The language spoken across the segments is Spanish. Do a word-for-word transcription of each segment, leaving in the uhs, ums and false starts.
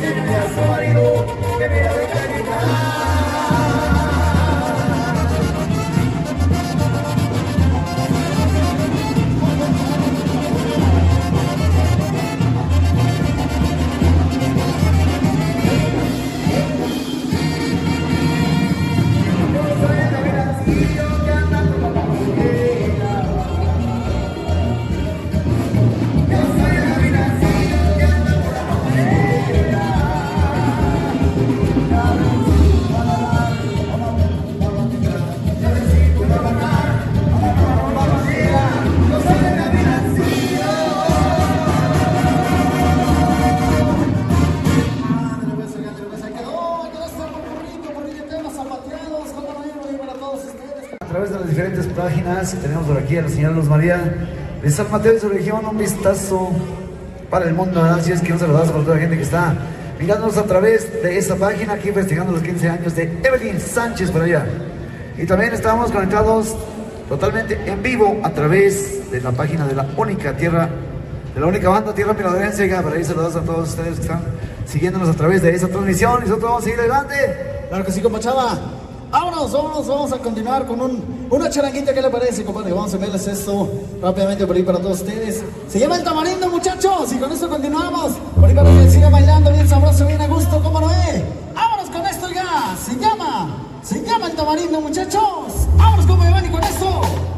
A través de las diferentes páginas tenemos por aquí a la señora Luz María de San Mateo y su región, un vistazo para el mundo, ¿verdad? Así es que un saludazo para toda la gente que está mirándonos a través de esa página, aquí festejando los quince años de Evelyn Sánchez por allá. Y también estamos conectados totalmente en vivo a través de la página de la única tierra, de la única banda Tierra Milagrosa. Para ahí saludos a todos ustedes que están siguiéndonos a través de esa transmisión, y nosotros vamos a seguir adelante. Claro que sí, compa Chava. Vámonos, vámonos, vamos a continuar con un, una charanguita. ¿Qué le parece, compadre? Vamos a verles esto rápidamente por ahí para todos ustedes. Se llama El Tamarindo, muchachos, y con esto continuamos. Por ahí para que siga bailando bien sabroso, bien a gusto, ¿cómo no es? Vámonos con esto ya. Se llama, se llama El Tamarindo, muchachos. Vámonos, compa Giovanni, con esto.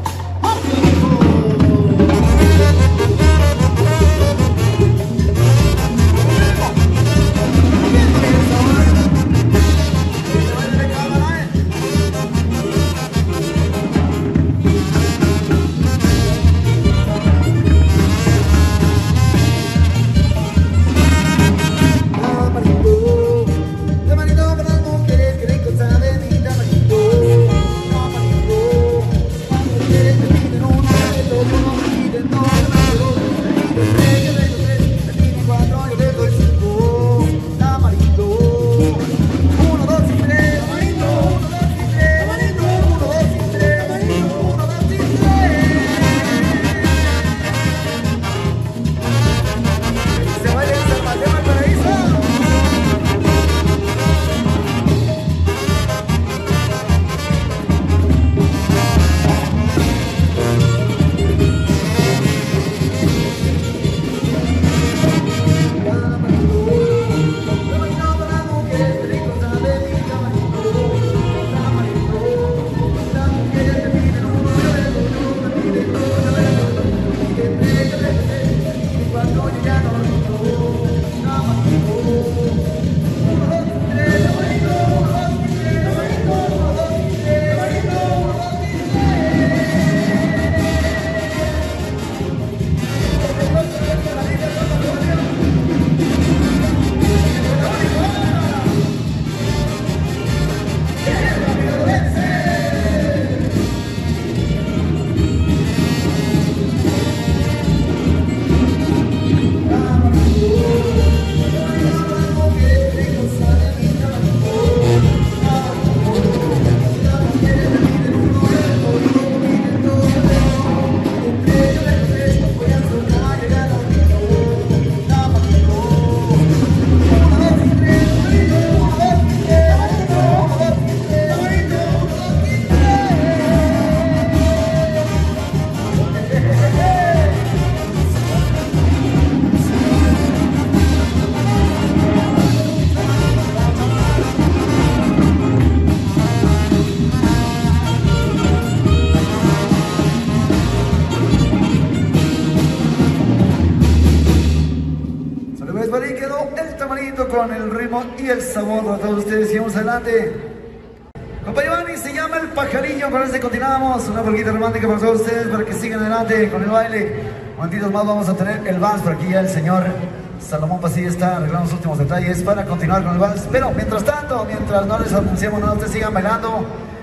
Con el ritmo y el sabor para todos ustedes. Seguimos adelante. Compa Giovanni, se llama El Pajarillo. Con este continuamos. Una polquita romántica para todos ustedes para que sigan adelante con el baile. Momentitos más vamos a tener el vals. Por aquí ya el señor Salomón Pasilla está arreglando los últimos detalles para continuar con el vals. Pero mientras tanto, mientras no les anunciamos nada, ustedes sigan bailando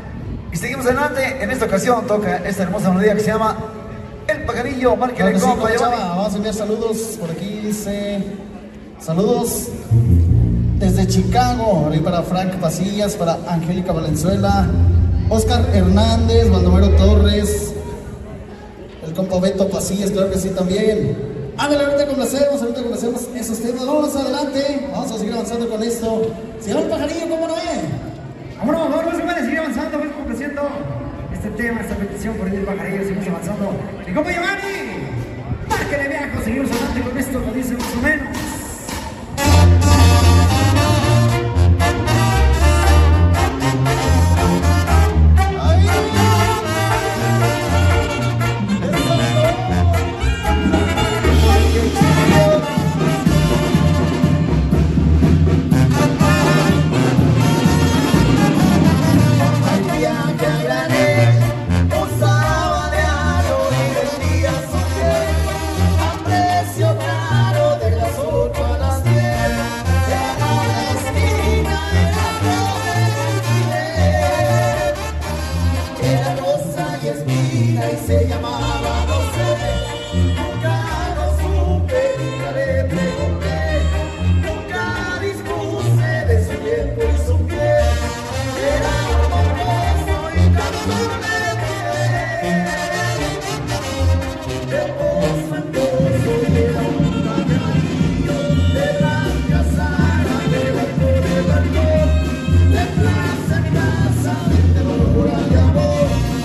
y seguimos adelante. En esta ocasión toca esta hermosa melodía que se llama El Pajarillo. Márquenle, claro, compa sí, Giovanni. Vamos a enviar saludos. Por aquí dice: saludos desde Chicago, ahí para Frank Pasillas, para Angélica Valenzuela, Oscar Hernández, Baldomero Torres, el compa Beto Pasillas, claro que sí también. Ándale, ahorita complacemos, ahorita complacemos esos temas. Vamos adelante, vamos a seguir avanzando con esto. Señor Pajarillo, ¿cómo no es? Vámonos, vamos a seguir avanzando, vamos complaciendo este tema, esta petición por el Pajarillo, seguimos avanzando. Mi compa Giovanni, márquele viajo, seguimos adelante con esto, lo dice más o menos. Se llamaba, no sé, nunca lo supe, nunca le pregunté, nunca dispuse de su tiempo y su piel, era amoroso y tan solemne, de pozo en pozo era un pajarillo, de blanca sala, de balcón en balcón, de plaza en plaza, de hora de amor.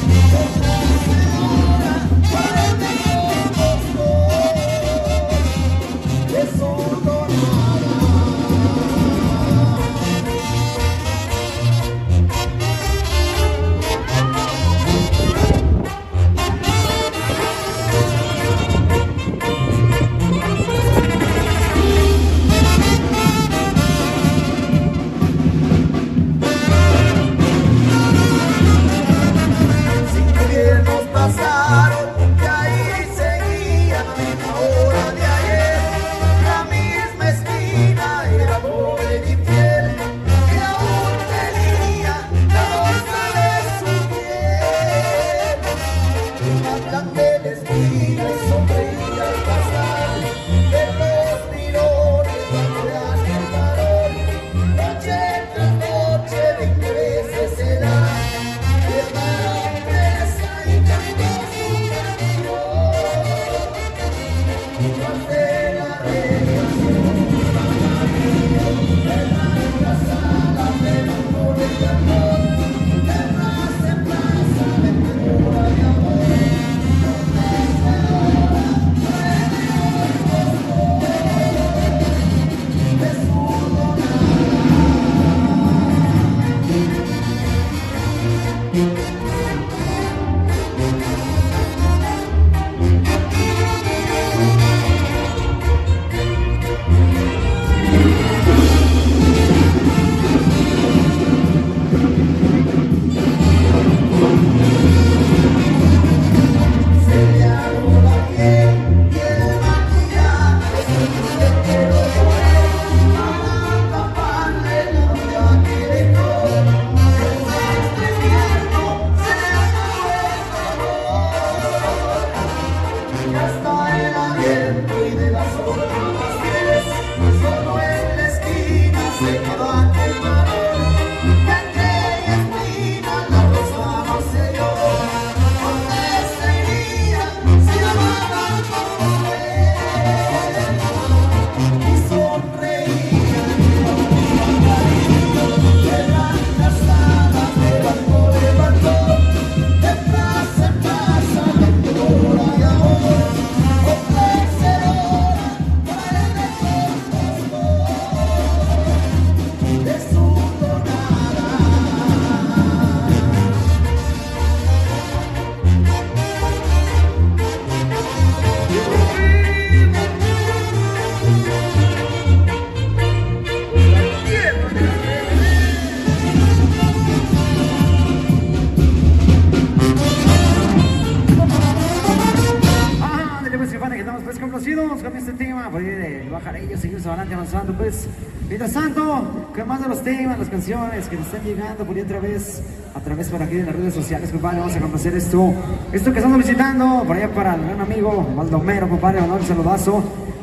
Con este tema, por ahí de Pajarillo, seguimos adelante avanzando, pues. Mientras tanto, que más de los temas, las canciones que nos están llegando por ahí otra vez, a través por aquí de las redes sociales, compadre, vamos a conocer esto. Esto que estamos visitando, por allá para el gran amigo Baldomero, compadre, mandar un saludazo.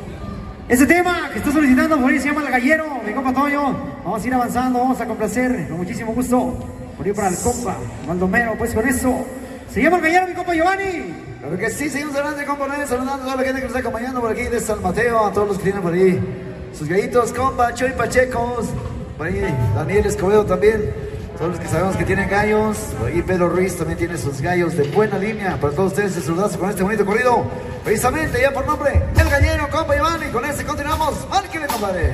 Este tema que está solicitando por ahí se llama El Gallero, mi compa Toño. Vamos a ir avanzando, vamos a complacer, con muchísimo gusto, por ahí para el compa Baldomero, pues con eso. Se llama El Gallero, mi compa Giovanni. Claro que sí, seguimos adelante, compadre, saludando a toda la gente que nos está acompañando por aquí de San Mateo, a todos los que tienen por ahí sus gallitos, compa, Choy Pachecos, por ahí Daniel Escobedo también, todos los que sabemos que tienen gallos, por ahí Pedro Ruiz también tiene sus gallos de buena línea, para todos ustedes, saludazo con este bonito corrido, precisamente ya por nombre, El Gallero, compa Iván, y con este continuamos, márquenle, compadre.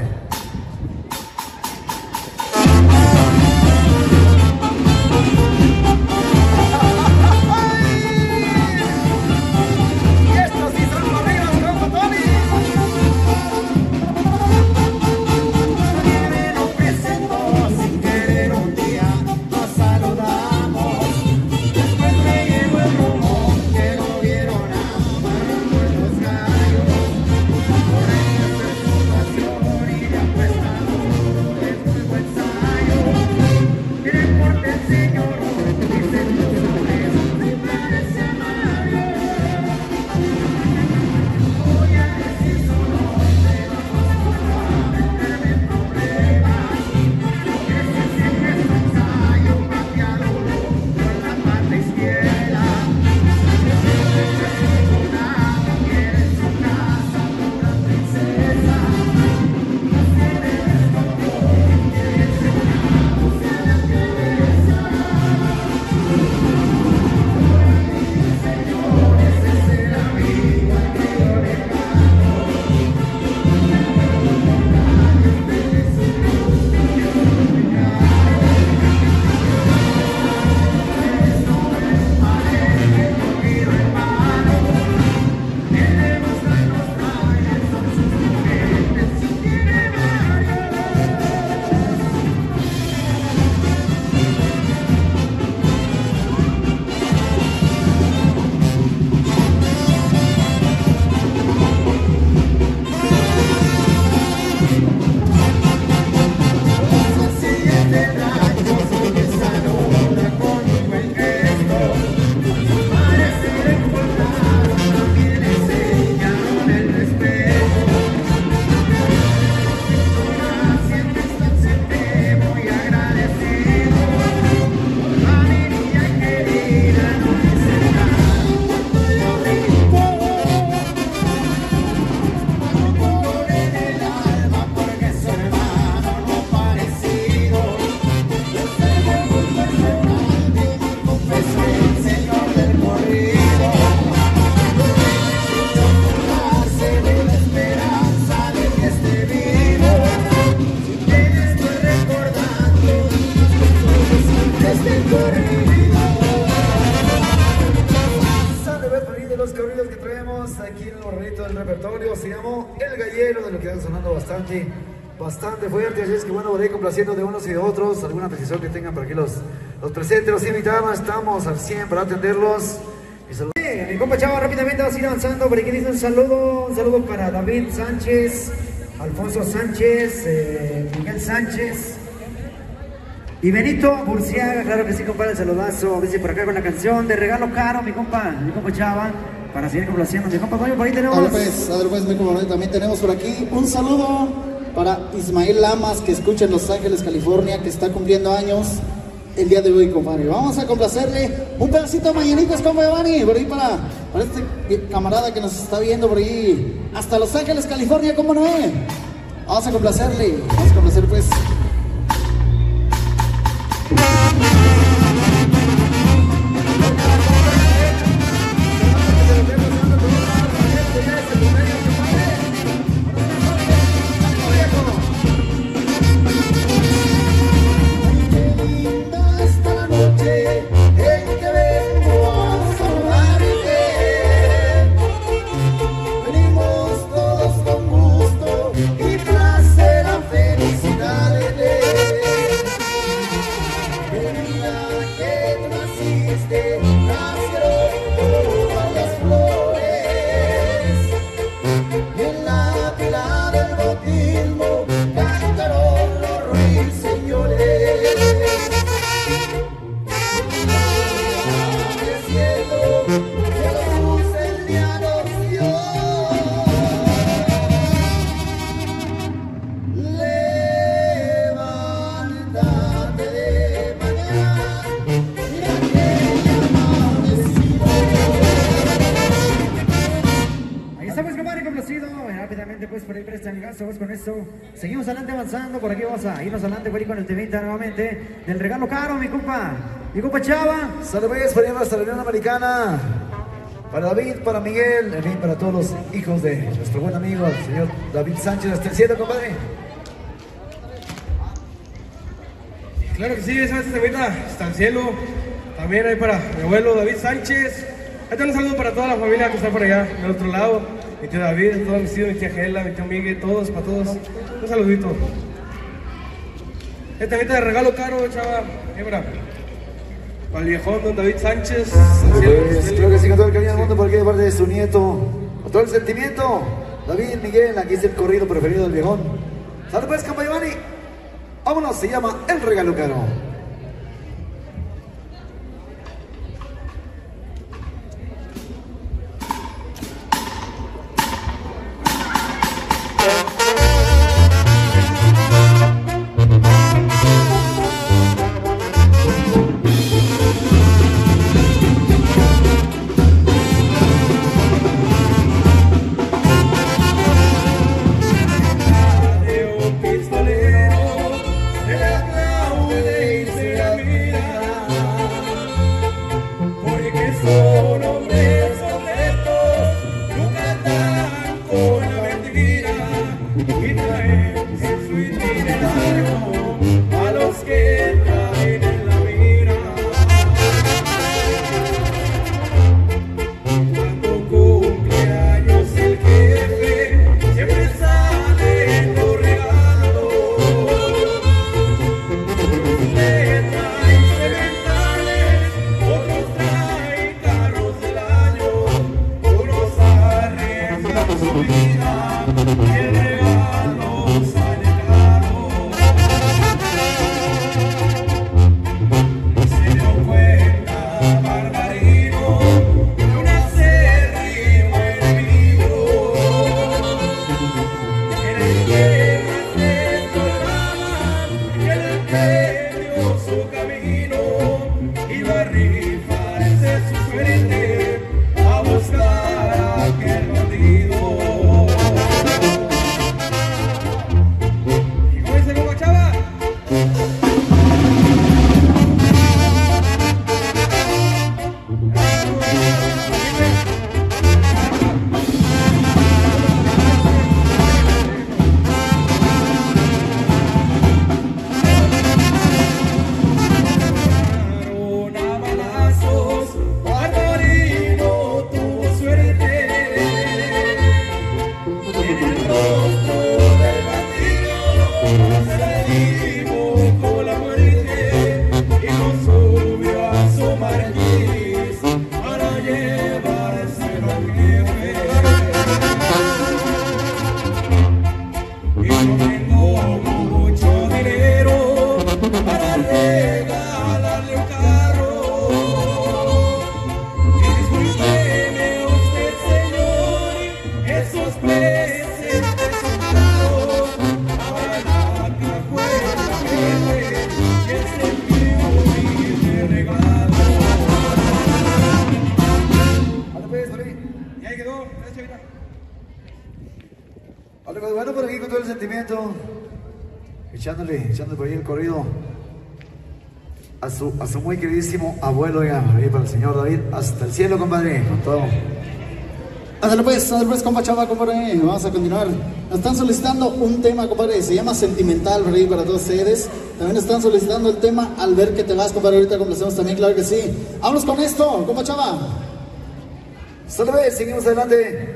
Bastante fuerte, así es que bueno, voy a ir complaciendo de unos y de otros, alguna petición que tengan para que los, los presentes, los invitados, estamos al cien para atenderlos. Y salud. Sí, mi compa Chava, rápidamente vamos a ir avanzando, por aquí dice un saludo, un saludo para David Sánchez, Alfonso Sánchez, eh, Miguel Sánchez y Benito Burciaga, claro que sí, compadre, el saludazo, dice por acá con la canción de Regalo Caro, mi compa, mi compa Chava, para seguir complaciendo, mi compa Toño, por ahí tenemos... A ver pues, a ver pues, mi compa, también tenemos por aquí un saludo para Ismael Lamas, que escucha en Los Ángeles, California, que está cumpliendo años el día de hoy, compadre. Vamos a complacerle un pedacito de mañanitas, compa Giovanni, por ahí para, para este camarada que nos está viendo por ahí, hasta Los Ángeles, California, ¿cómo no? Vamos a complacerle, vamos a complacer pues. Felicidades. esto, vamos con esto. Seguimos adelante avanzando, por aquí vamos a irnos adelante, voy con el temita nuevamente del regalo caro, mi compa. Mi compa Chava. Saludos para nuestra Unión Americana. Para David, para Miguel, en fin, para todos los hijos de nuestro buen amigo, el señor David Sánchez, hasta el cielo, compadre. Claro que sí, esa es temita, hasta el cielo. También hay para mi abuelo David Sánchez. Ahí te un saludo para toda la familia que está por allá, del otro lado. Mi tío David, todos mis tíos, mi tía Gela, mi tío Miguel, todos, para todos. Un saludito. Esta temita de regalo caro, chava. Eh, para, para el viejón, don David Sánchez. Pues, creo que sí, con todo el cariño del mundo, por aquí de parte de su nieto. Con todo el sentimiento. David, Miguel, aquí es el corrido preferido del viejón. Salud pues, compa Giovanni. Vámonos, se llama El Regalo Caro. Bueno, por aquí con todo el sentimiento, echándole, echándole por ahí el corrido a su, a su muy queridísimo abuelo, oiga, para el señor David, hasta el cielo, compadre, con todo. Ándale pues, ándale pues, compa Chava, compadre, vamos a continuar. Nos están solicitando un tema, compadre, se llama Sentimental, por ahí para todos ustedes. También están solicitando el tema Al ver que te vas, compadre, ahorita complacemos también, claro que sí. Vámonos con esto, compa Chava. Salve, seguimos adelante.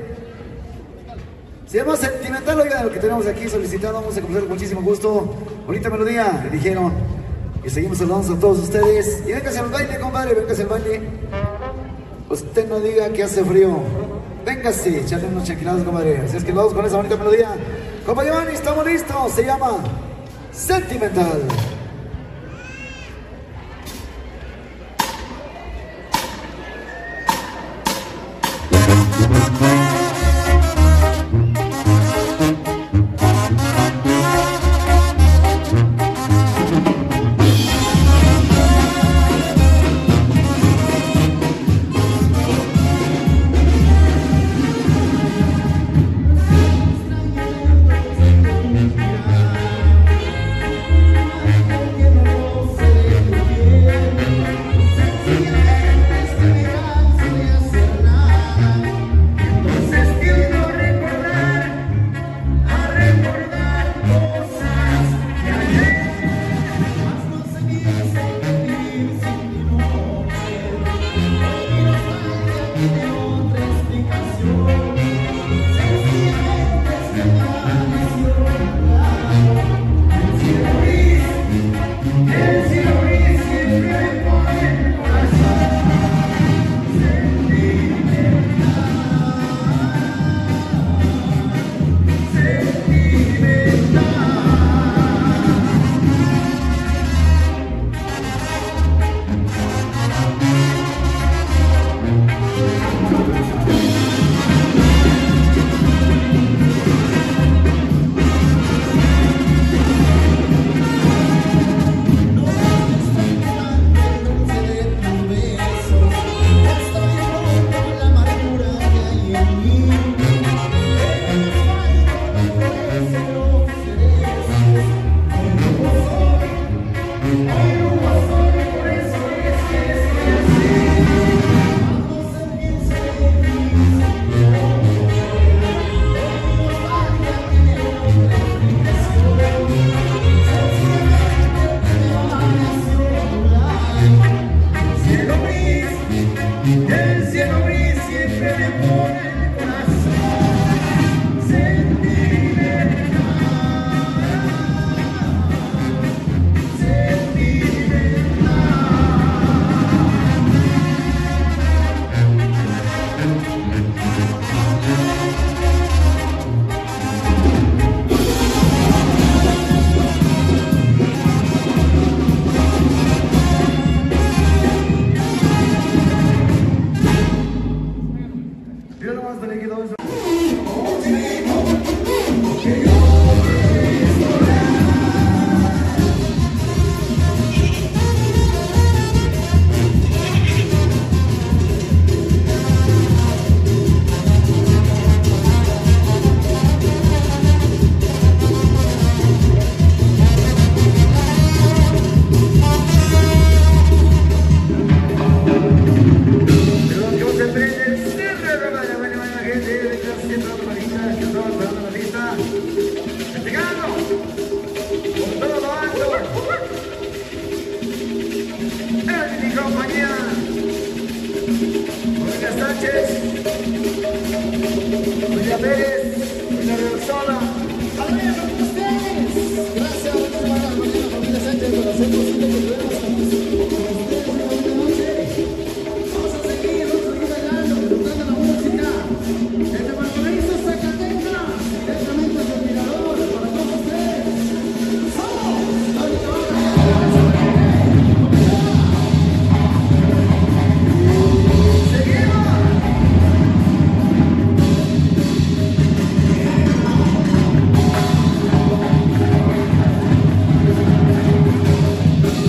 Se llama Sentimental, oiga, lo que tenemos aquí solicitado, vamos a comenzar con muchísimo gusto. Bonita melodía, le dijeron. Y seguimos saludando a todos ustedes. Y véngase al baile, compadre, véngase al baile. Usted no diga que hace frío. Véngase, echarle unos chanquilados, compadre. Así es que vamos con esa bonita melodía. Compa Giovanni, estamos listos. Se llama Sentimental. hacer posible que podamos estar con ustedes una bonita noche. Vamos a seguir, vamos a seguir bailando, disfrutando la música. Desde Valparaíso, Zacatecas, directamente desde el Mirador, para todos ustedes. ¡Somos! Seguimos.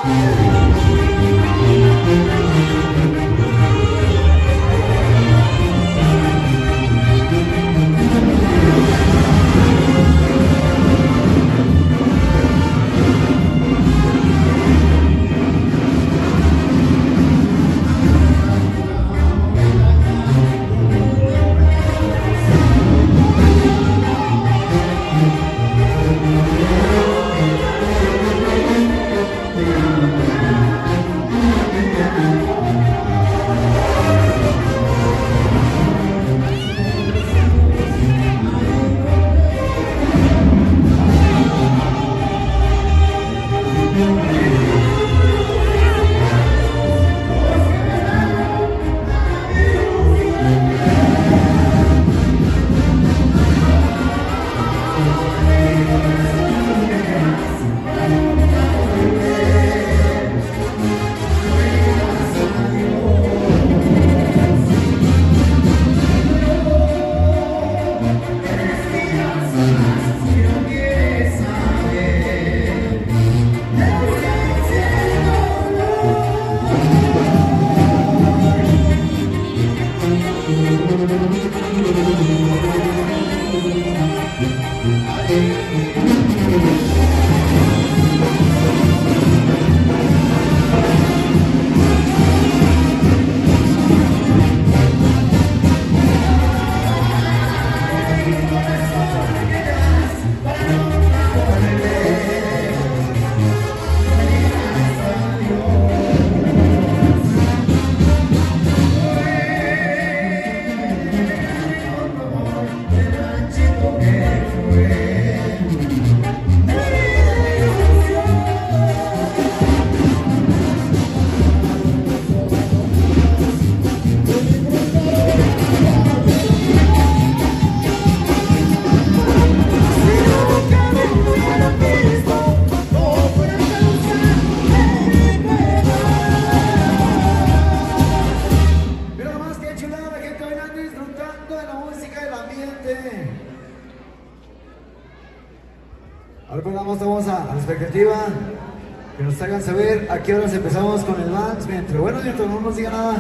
Ahora pues vamos, vamos a, a la expectativa, que nos hagan saber a qué horas empezamos con el dance, mientras, bueno, mientras no nos diga nada.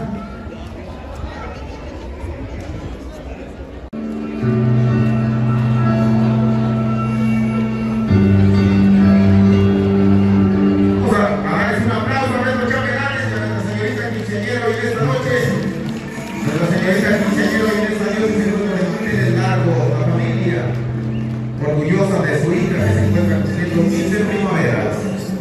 Orgullosa de su hija que se encuentra cumpliendo quince primaveras.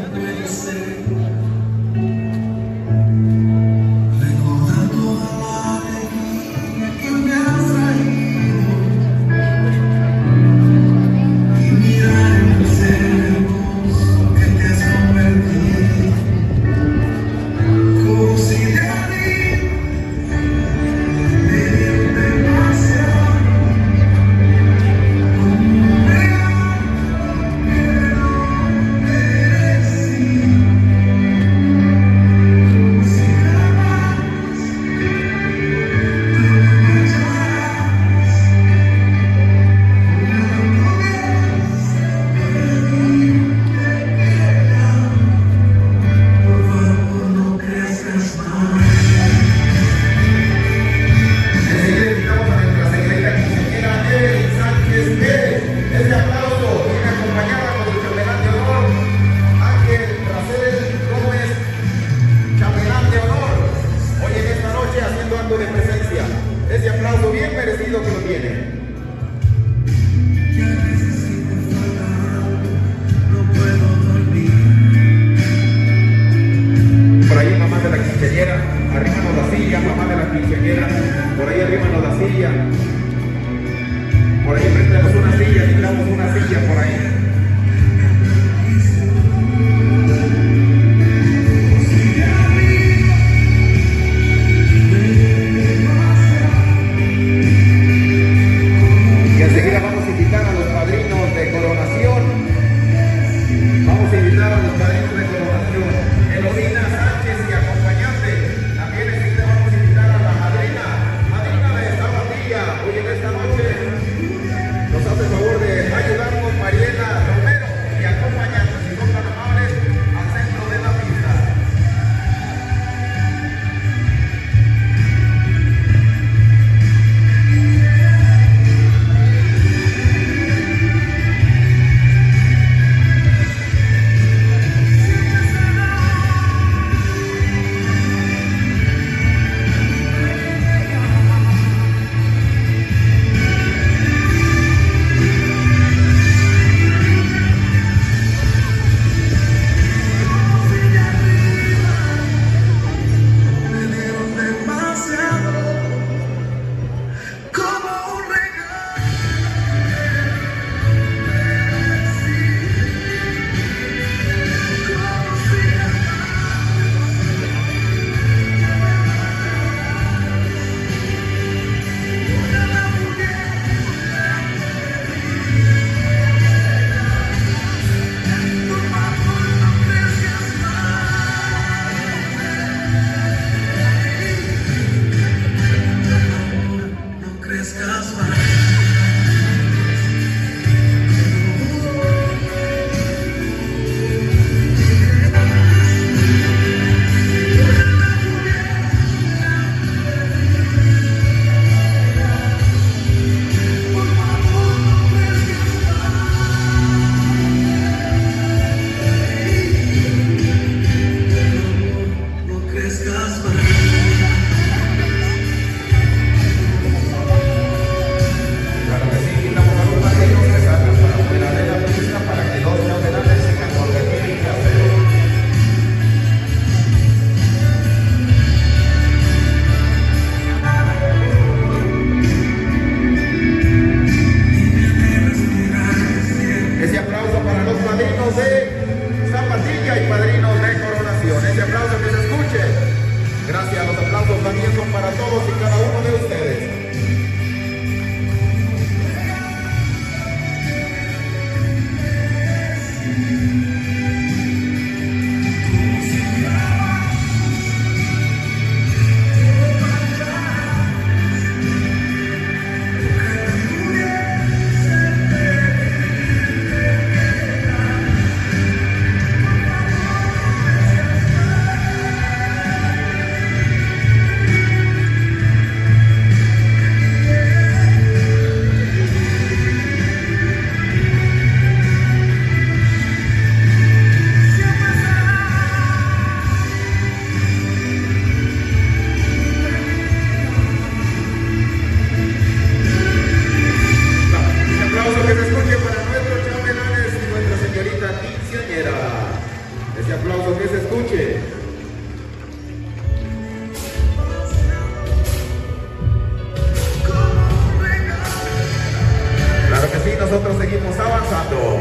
De presencia, ese aplauso bien merecido que lo tiene. Por ahí mamá de la quinceañera, arrímanos la silla, mamá de la quinceañera, por ahí arrímanos la silla, por ahí préstanos una silla, necesitamos una silla por ahí. Enseguida vamos a invitar a los padrinos de coronación. Vamos a invitar a los padrinos de coronación. Elodina Sánchez y acompañante. También enseguida vamos a invitar a la madrina, madrina de esta bandilla. Hoy en esta noche nos hace el favor de ayudarnos Mariela Romero y acompañantes, si no tan amables, al centro de la pista. de zapatilla y padrinos de coronación. Ese aplauso que se escuche. Gracias, los aplausos también son para todos y cada uno de ustedes. Ese aplauso que se escuche. Claro que sí, nosotros seguimos avanzando.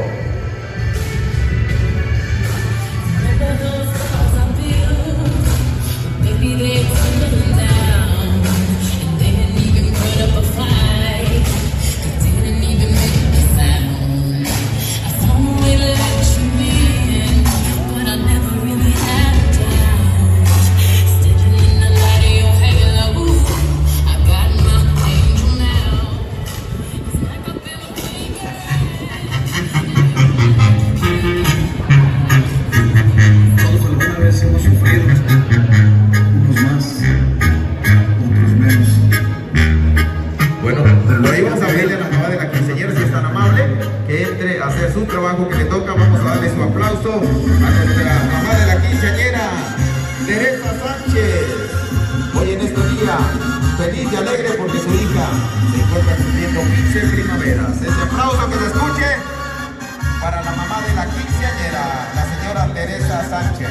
Su trabajo que le toca, vamos a darle su aplauso a nuestra mamá de la quinceañera, Teresa Sánchez. Hoy en este día, feliz y alegre porque su hija se encuentra cumpliendo quince primaveras. Ese aplauso que se escuche para la mamá de la quinceañera, la señora Teresa Sánchez.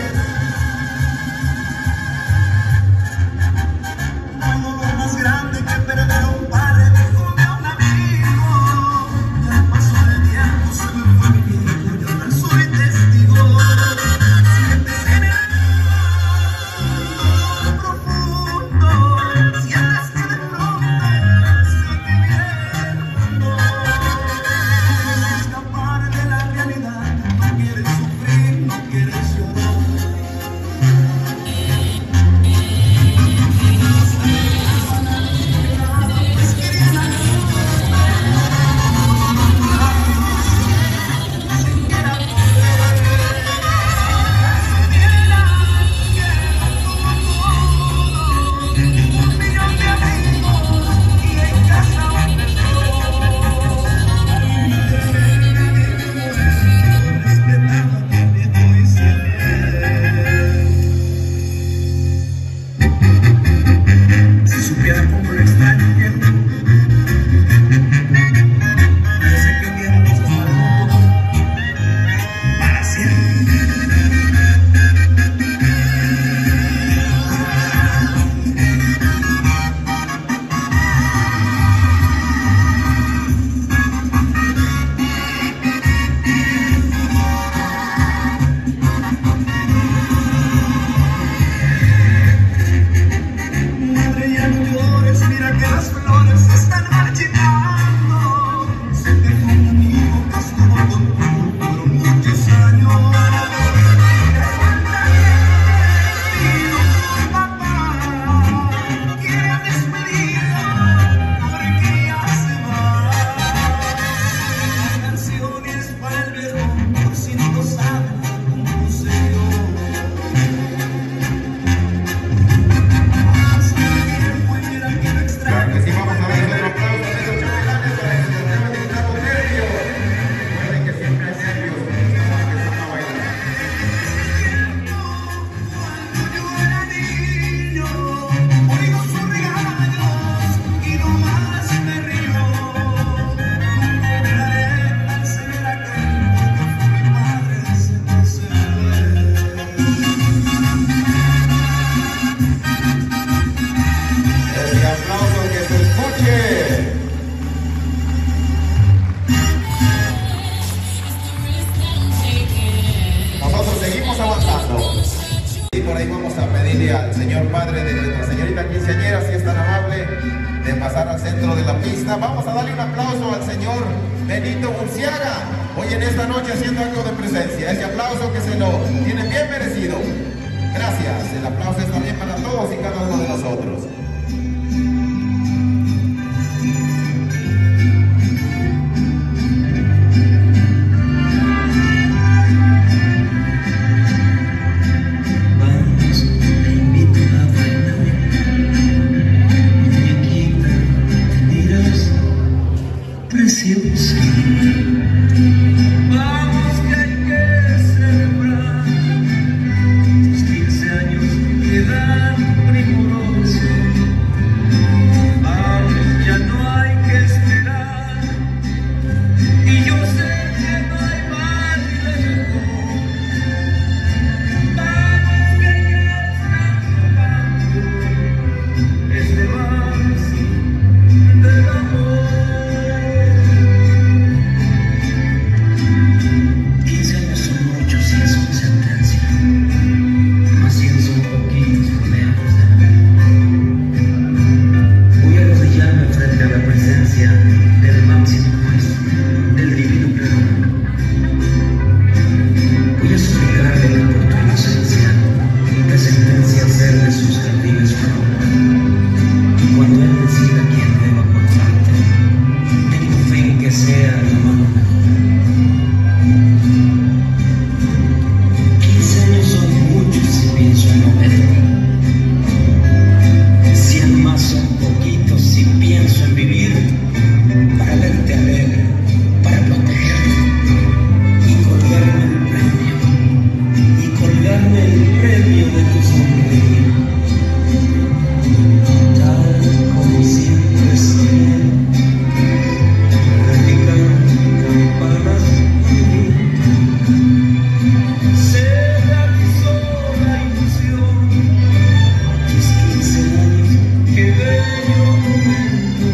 Lo más grande que perder un padre dijo de un amigo. Ya pasó el tiempo, se me fue mi hijo, yo no soy testigo. Sientes en el mundo profundo, sientes que de pronto sigue viendo. Quieres escapar de la realidad, no quieres sufrir, no quieres llorar. por ahí vamos a pedirle al señor padre de nuestra señorita quinceañera, si es tan amable, de pasar al centro de la pista. Vamos a darle un aplauso al señor Benito Burciaga, hoy en esta noche haciendo acto de presencia. Ese aplauso que se lo tiene bien merecido. Gracias, el aplauso es también para todos y cada uno de nosotros. Preciosa. Vamos que hay que celebrar tus quince años quedan primorosos. Vamos, ya no hay que esperar. Y yo sé que no hay baile mejor. Vamos que ya están tocando este vals del amor. Del máximo juez, del divino perdón. Voy a suplicarle que por tu inocencia te sentencia a hacerle sus jardines flor. Y cuando él decida quién deba cortarte, tengo fe en que sea la mano mejor. Quince años son muchos si pienso en no verte. Cien más son poquitos si pienso en vivir. Para verte alegre, para protegerte y colgarme el premio, y colgarme el premio de tu sonreír. Tal como siempre soñé, repican campanas en mí. Se realizó la ilusión, tus quince años, qué bello momento.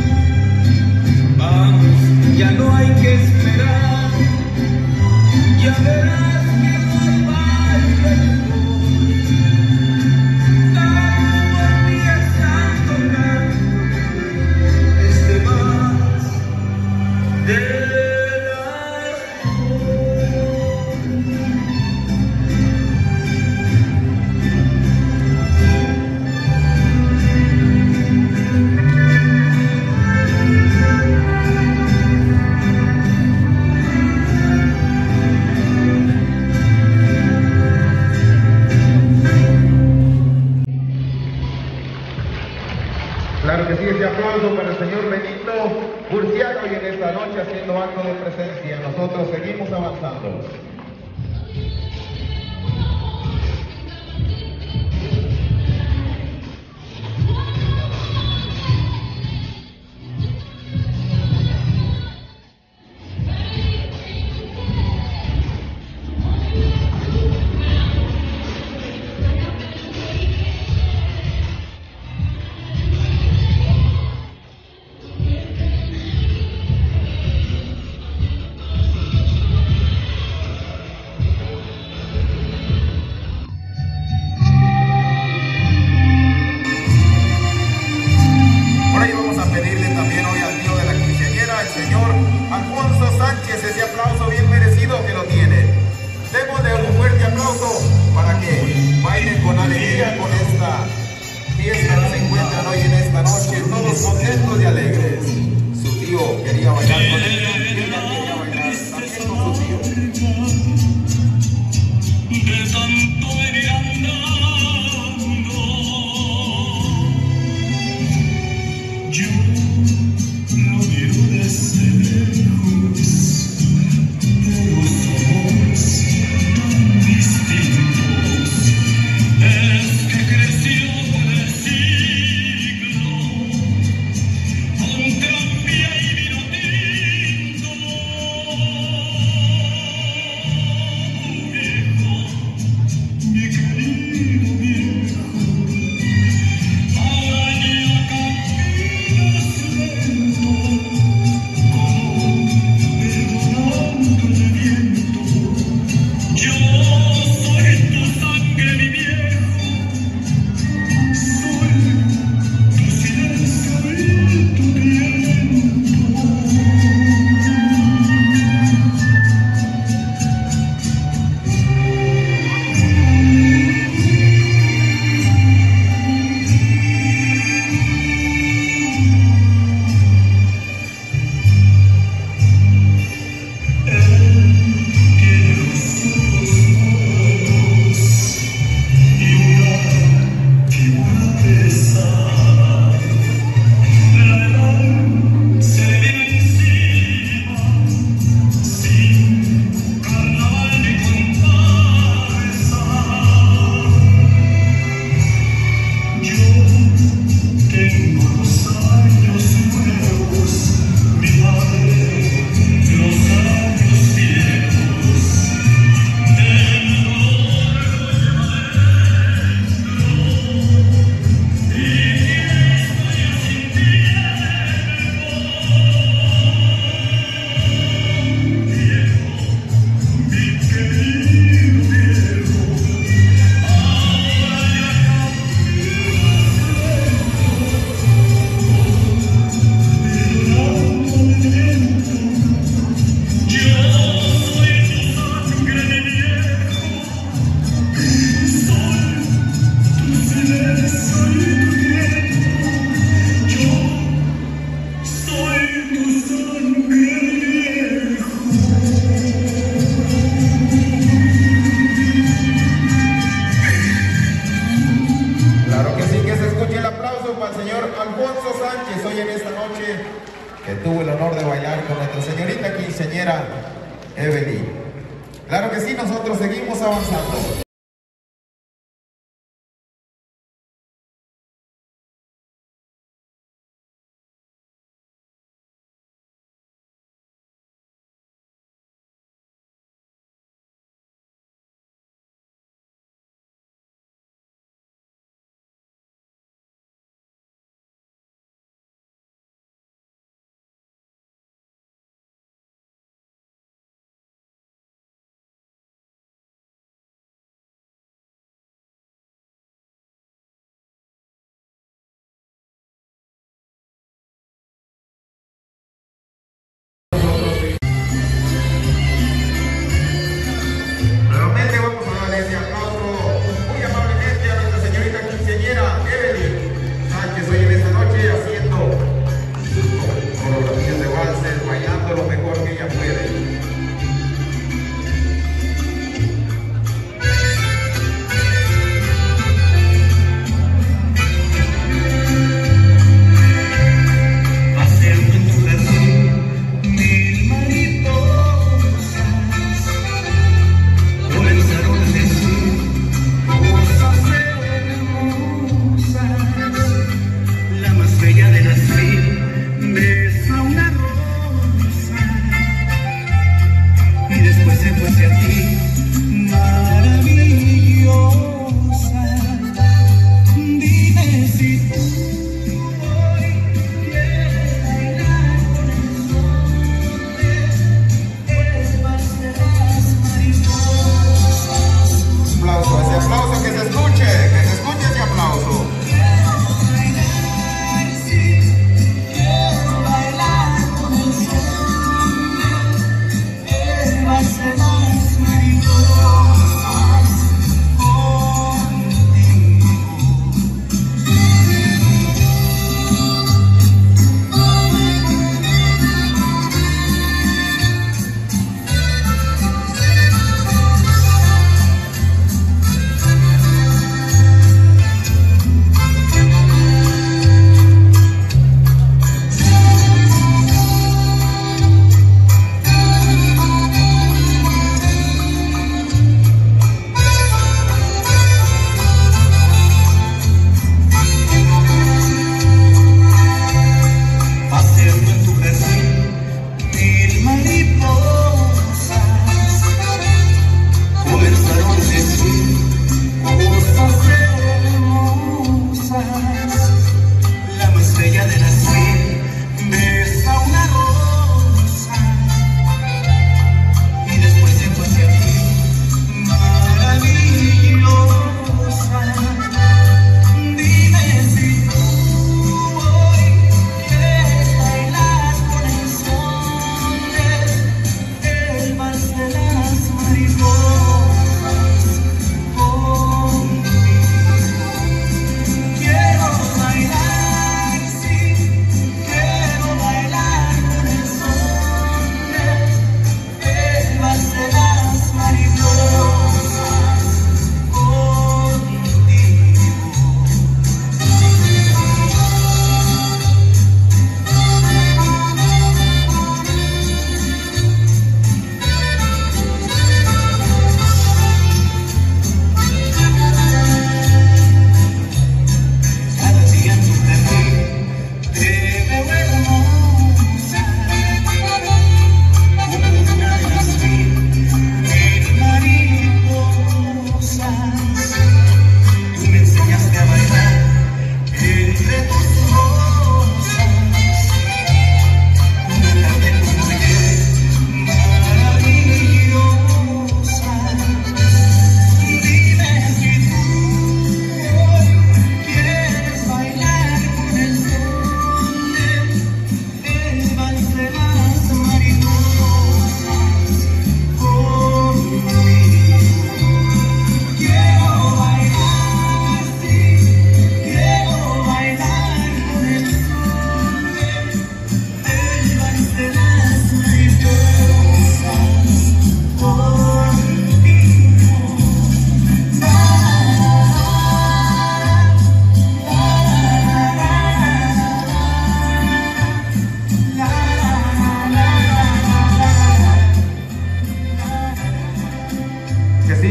Vamos, ya no hay que esperar, ya verás que no hay baile mejor. Tanto empiezan tocando este vals del amor. Claro que sí, ese aplauso para el señor Benito Burciaga hoy en esta noche haciendo acto de presencia. Nosotros seguimos avanzando. Ese aplauso bien merecido que lo tiene. Démosle un fuerte aplauso para que bailen con alegría con esta fiesta que se encuentran hoy en esta noche, todos contentos y alegres. Su tío quería bailar con ella y ella quería bailar también con su tío. De tanto ir andando, yo lo miro desde lejos. Yo soy tu sangre, mi viejo. tuvo el honor de bailar con nuestra señorita quinceañera Evelyn. Claro que sí, nosotros seguimos avanzando.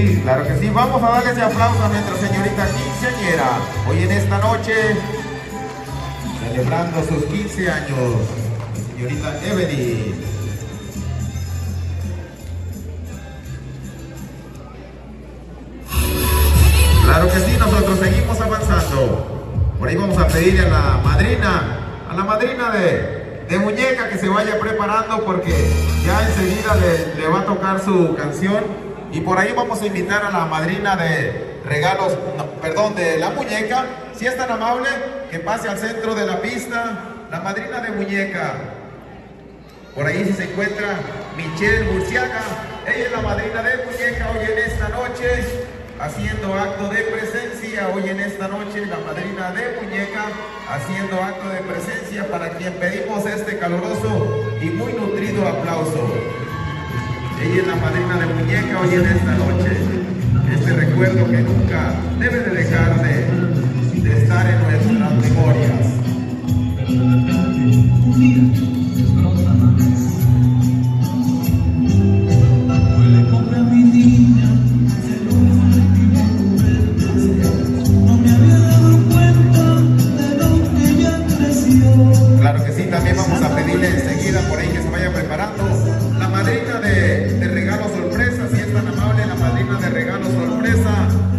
Claro que sí, vamos a darle ese aplauso a nuestra señorita quinceañera. Hoy en esta noche, celebrando sus quince años, señorita Ebony. Claro que sí, nosotros seguimos avanzando. Por ahí vamos a pedirle a la madrina, a la madrina de, de muñeca que se vaya preparando porque ya enseguida le, le va a tocar su canción. Y por ahí vamos a invitar a la madrina de regalos, no, perdón, de la muñeca, si es tan amable, que pase al centro de la pista, la madrina de muñeca. Por ahí si se encuentra Michelle Murciaga, ella es la madrina de muñeca hoy en esta noche, haciendo acto de presencia, hoy en esta noche la madrina de muñeca, haciendo acto de presencia para quien pedimos este caluroso y muy nutrido aplauso. Ella es la madrina de muñeca hoy en esta noche. Este recuerdo que nunca debe de dejar de, de estar en nuestras memorias. Claro que sí, también vamos a pedirle enseguida por ahí que se vaya preparando la madrina de, de regalo sorpresa, si es tan amable, la madrina de regalo sorpresa,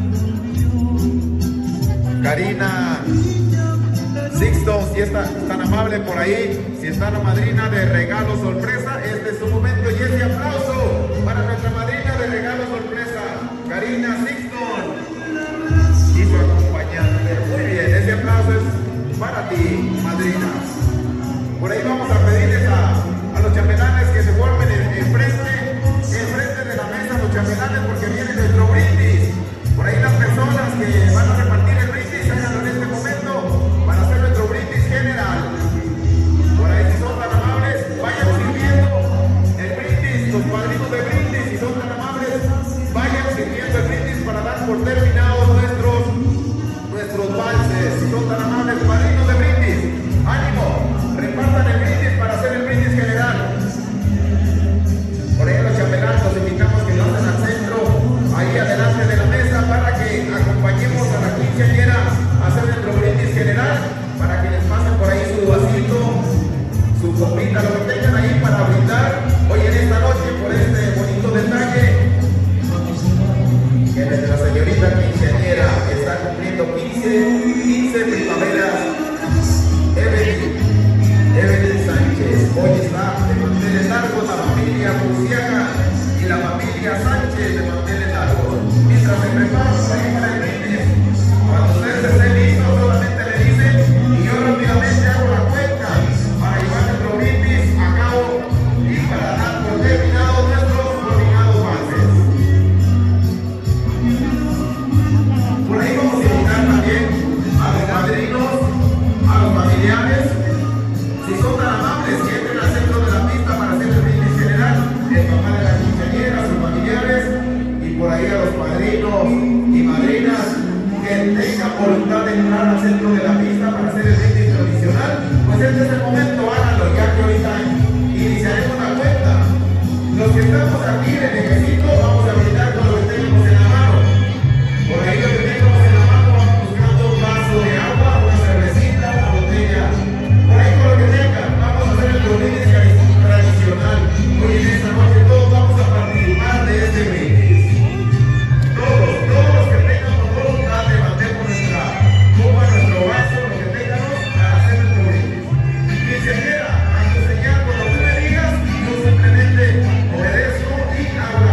Karina Sixto, si es tan, tan amable por ahí, si está la madrina de regalo sorpresa, este es su momento y ese aplauso para nuestra madrina de regalo sorpresa, Karina Sixto y su acompañante. Muy bien, ese aplauso es para ti, madrina. Por ahí vamos a pedirles a, a los chambelanes que se formen en, en frente, en frente de la mesa, los chambelanes, porque viene nuestro brindis. Por ahí las personas que van a repartir el brindis, háganlo en este momento para hacer nuestro brindis general. Por ahí si son tan amables, vayan sirviendo el brindis, los padrinos de brindis, si son tan amables, vayan sirviendo el brindis para dar por terminados nuestros, nuestros valses. Si son tan amables, padrinos de brindis, ánimo. Repartan el brindis para hacer el brindis general. Por ahí los chambelanes los invitamos que lo hacen al centro, ahí adelante de la mesa, para que acompañemos a la quinceañera a hacer nuestro brindis general, para que les pasen por ahí su vasito, su copita, lo que tengan ahí para brindar hoy en esta noche por este bonito detalle que nuestra señorita quinceañera está cumpliendo quince primaveras. Evelyn Evelyn Sánchez, hoy está de manteles largos la familia Murciaga y la familia Sánchez de manteles largos. Mientras se preparan por ahí para el brindis, cuando ustedes estén listos solamente le dicen y yo rápidamente hago la cuenta para llevar nuestro brindis a cabo y para dar por terminado nuestros coordinados bases. Por ahí vamos a invitar también a los padrinos, a los familiares. Si son tan amables, que entren al centro de la pista para hacer el brindis general, el papá de la quinceañera, sus familiares, y por ahí a los padrinos y madrinas que tengan voluntad de entrar al centro de la pista para hacer el brindis tradicional, pues este es el momento, háganlo, ya que ahorita iniciaremos la cuenta. Los que estamos aquí en el ejército, vamos a brindar con lo que tenemos en la mano. Por ahí lo que tenemos en la mano, vamos buscando un vaso de agua, una cervecita, una botella. Por ahí con lo que tengan, vamos a hacer el brindis tradicional. Hoy en esta noche todos vamos a participar de este brindis. Todos, todos los que tengan voluntad, levantemos nuestra copa, nuestro vaso, lo que tengamos para hacer nuestro brindis. Quinceañera, a tu señal, cuando tú me digas, yo simplemente obedezco y hago la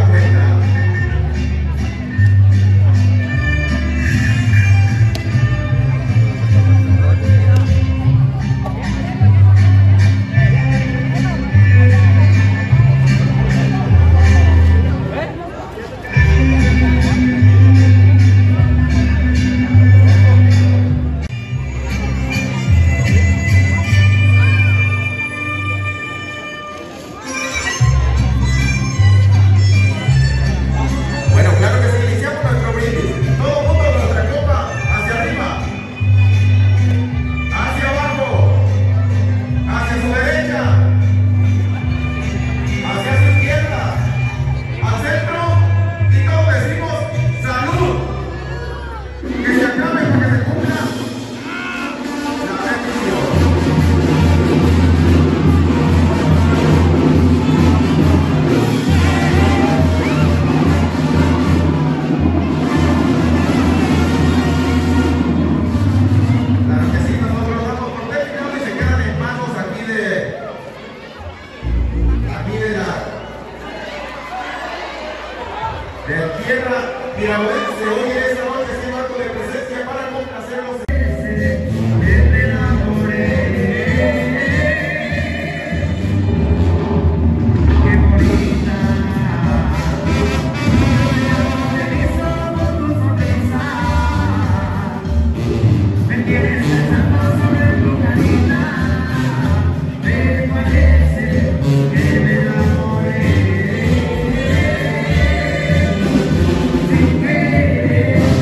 Thank you.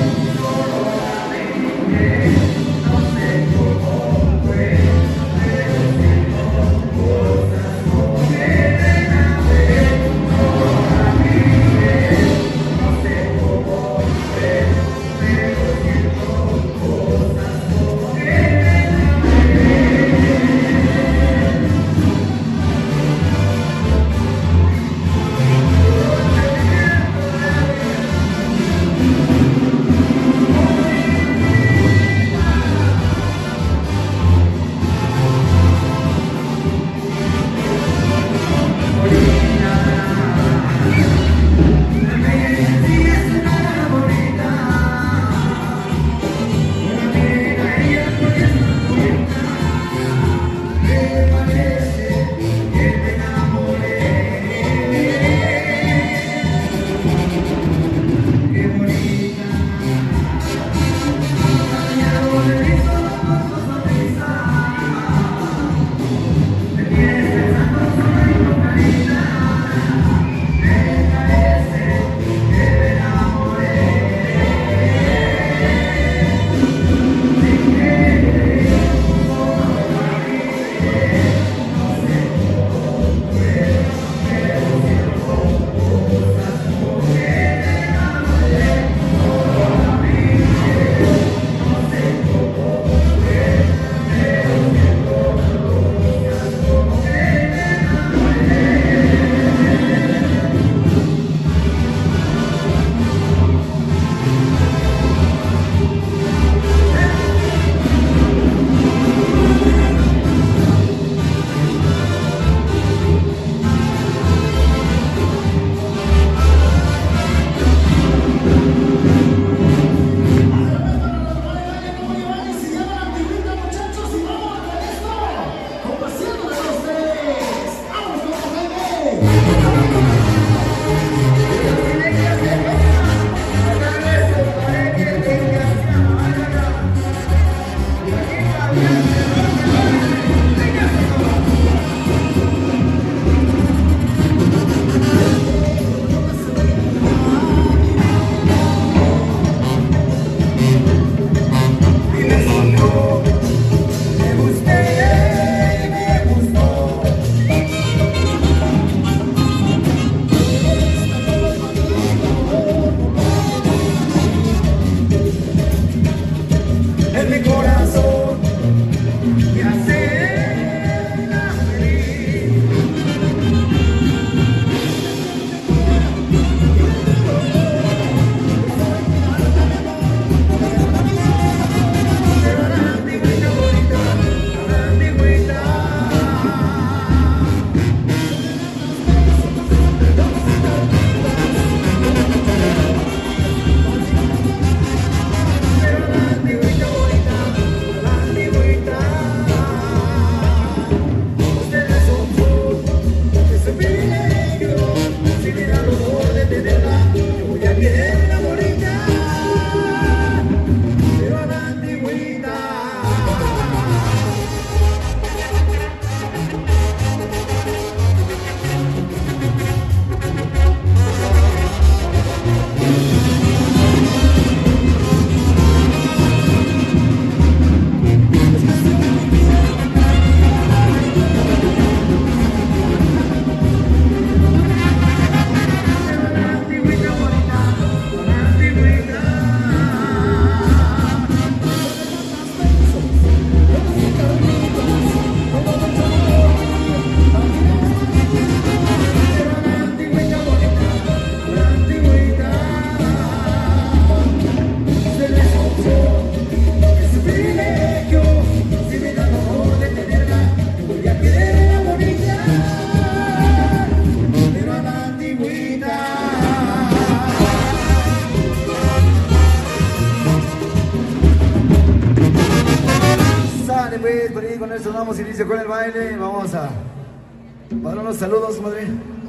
Ándale pues, por ahí con esto damos inicio con el baile. Vamos a dar unos saludos, madre.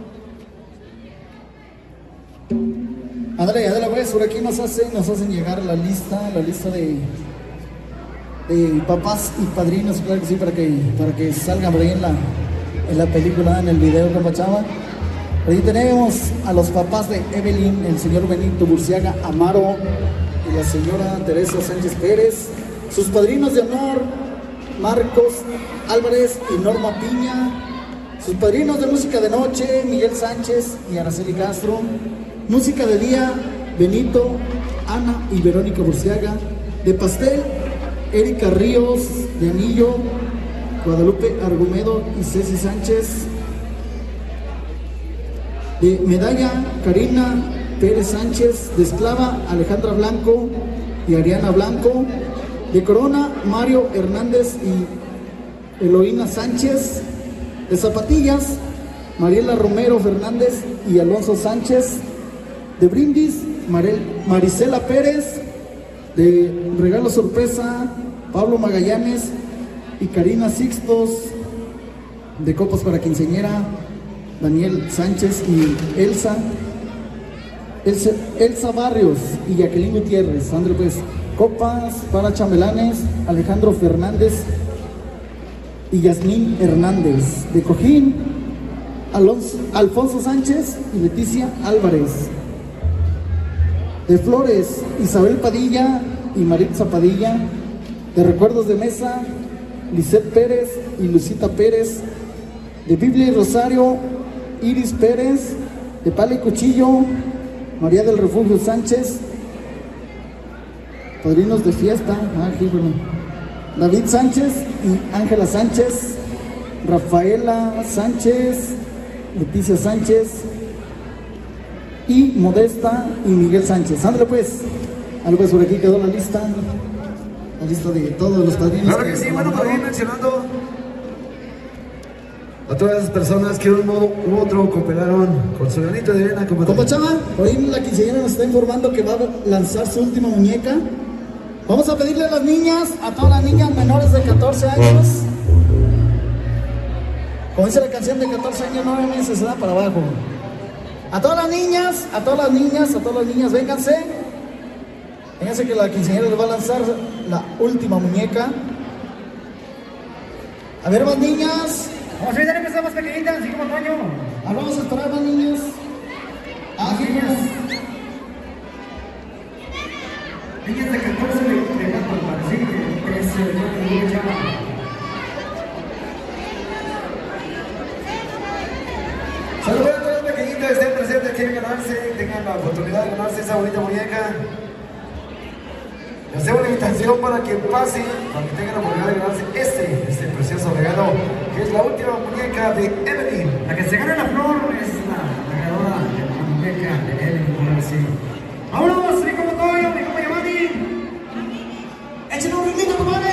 Ándale, ándale pues, por aquí nos hacen, nos hacen llegar la lista, la lista de, de papás y padrinos, claro que sí, para que, para que salgan por ahí en la, en la película, en el video, compa Chava. Por ahí tenemos a los papás de Evelyn, el señor Benito Burciaga Amaro y la señora Teresa Sánchez Pérez. Sus padrinos de honor, Marcos Álvarez y Norma Piña. Sus padrinos de música de noche, Miguel Sánchez y Araceli Castro. Música de día, Benito, Ana y Verónica Burciaga. De pastel, Erika Ríos. De anillo, Guadalupe Argumedo y Ceci Sánchez. De medalla, Karina Pérez Sánchez. De esclava, Alejandra Blanco y Ariana Blanco. De corona, Mario Hernández y Eloína Sánchez. De zapatillas, Mariela Romero Fernández y Alonso Sánchez. De brindis, Marel, Marisela Pérez. De regalo sorpresa, Pablo Magallanes y Karina Sixtos. De copas para quinceañera, Daniel Sánchez y Elsa Elsa, Elsa Barrios y Jacqueline Gutiérrez. André pues, copas para chambelanes, Alejandro Fernández y Yasmín Hernández. De cojín, Alonso, Alfonso Sánchez y Leticia Álvarez. De flores, Isabel Padilla y Maritza Padilla. De recuerdos de mesa, Lisette Pérez y Lucita Pérez. De Biblia y Rosario, Iris Pérez. De pala y cuchillo, María del Refugio Sánchez. Padrinos de fiesta, ah, aquí, bueno. David Sánchez y Ángela Sánchez. Rafaela Sánchez, Leticia Sánchez y Modesta y Miguel Sánchez. Ándale pues, algo pues por aquí quedó la lista, la lista de todos los padrinos. Claro que sí, bueno, por ahí mencionando a todas las personas que de un modo u otro cooperaron con su granito de arena. Compa Chava, por ahí la quinceañera nos está informando que va a lanzar su última muñeca. Vamos a pedirle a las niñas, a todas las niñas menores de catorce años, como dice la canción, de catorce años, nueve meses, se da para abajo. A todas las niñas, a todas las niñas, a todas las niñas, vénganse. Vénganse que la quinceañera les va a lanzar la última muñeca. A ver, más niñas. Vamos a empezar, empezamos pequeñitas, así como Toño. Ah, vamos a esperar, más niñas. Ah, niñas. Niñas de catorce de gato, para decir que es el de Chava. Saludos a todos los pequeñitos que estén presentes, quieren ganarse, tengan la oportunidad de ganarse esa bonita muñeca. Les hacemos una invitación para que pasen, para que tengan la oportunidad de ganarse este, este precioso regalo, que es la última muñeca de Evelyn. La que se gana la flor es la ganadora de la muñeca de Evelyn. Ahora sí. ¡Vámonos! ¡Mi compa Toyo, mi compa Giovanni! ¡Échale un ritmito, compadre!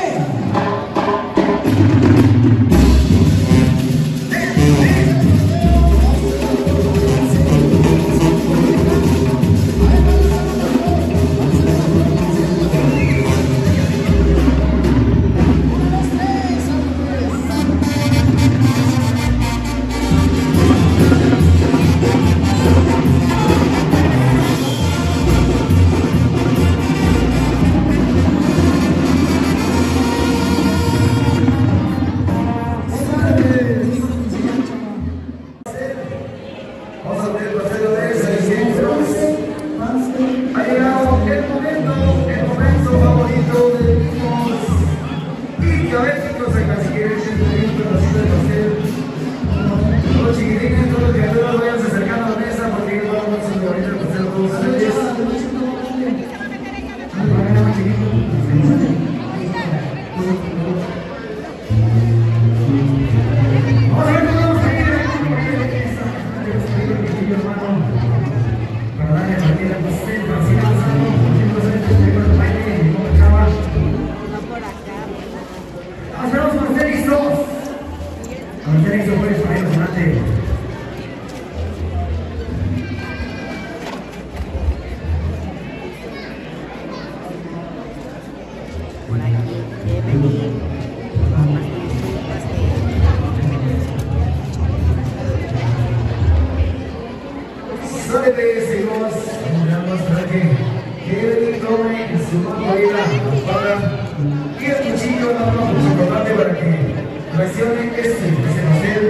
su mano ahí la espada y el cuchillo, nada más pues, importante para que reaccione este, ese pastel.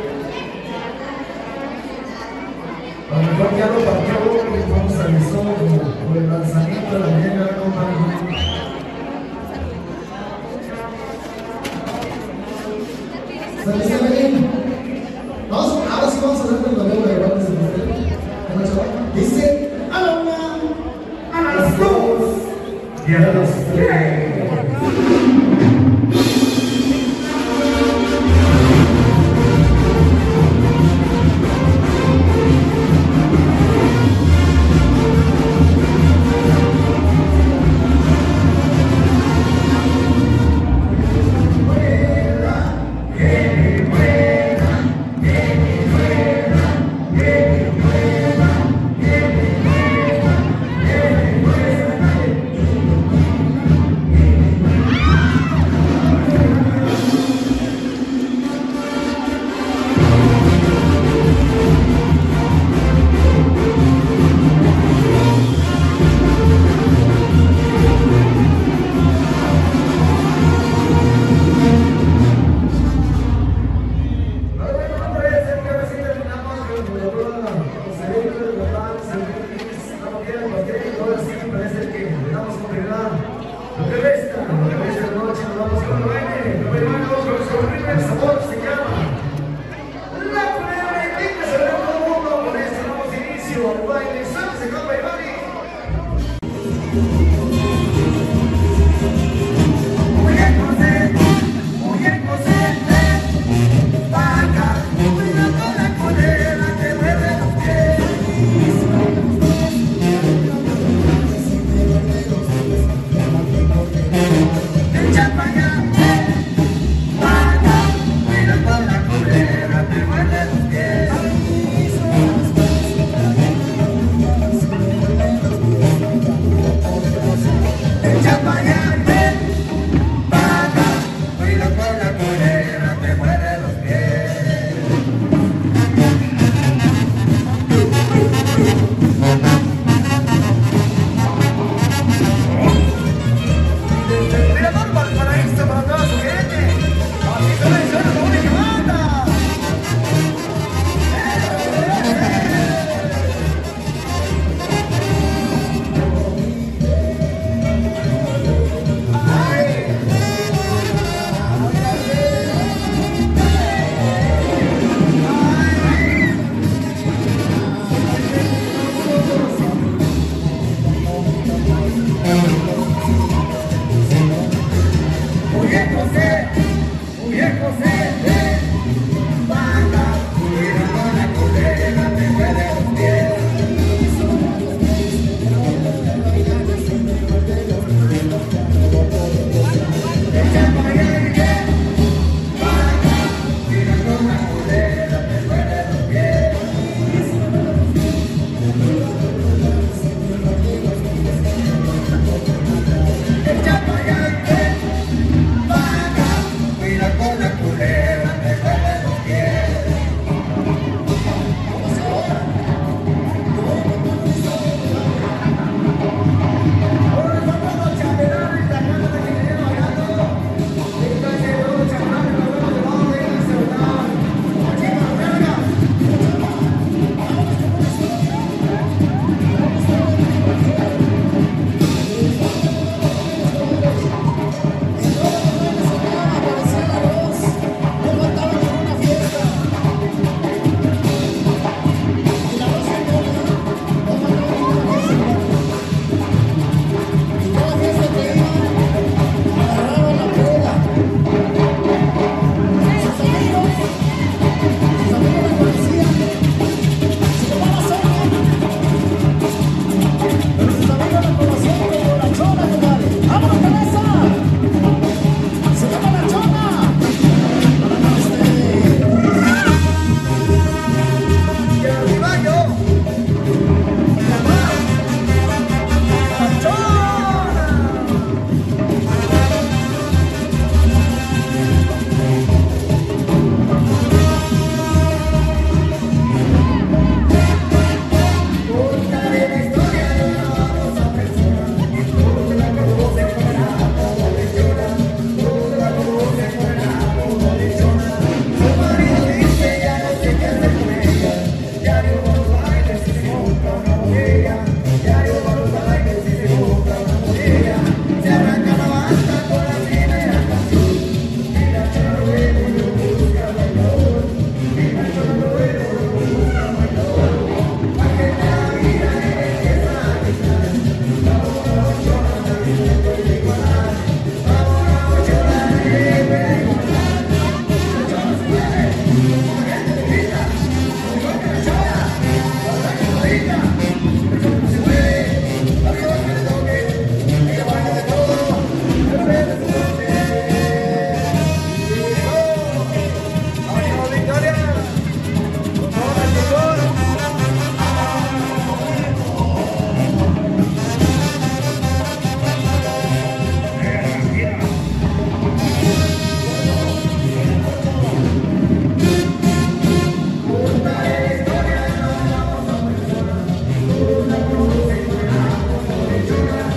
A lo mejor ya lo partió y vamos a avisar por el lanzamiento de la mañana, compadre. ¿Saliste bien? Vamos, ahora sí vamos a hacer el modelo de igual de ese pastel. Dice a la una, A las dos y a las tres.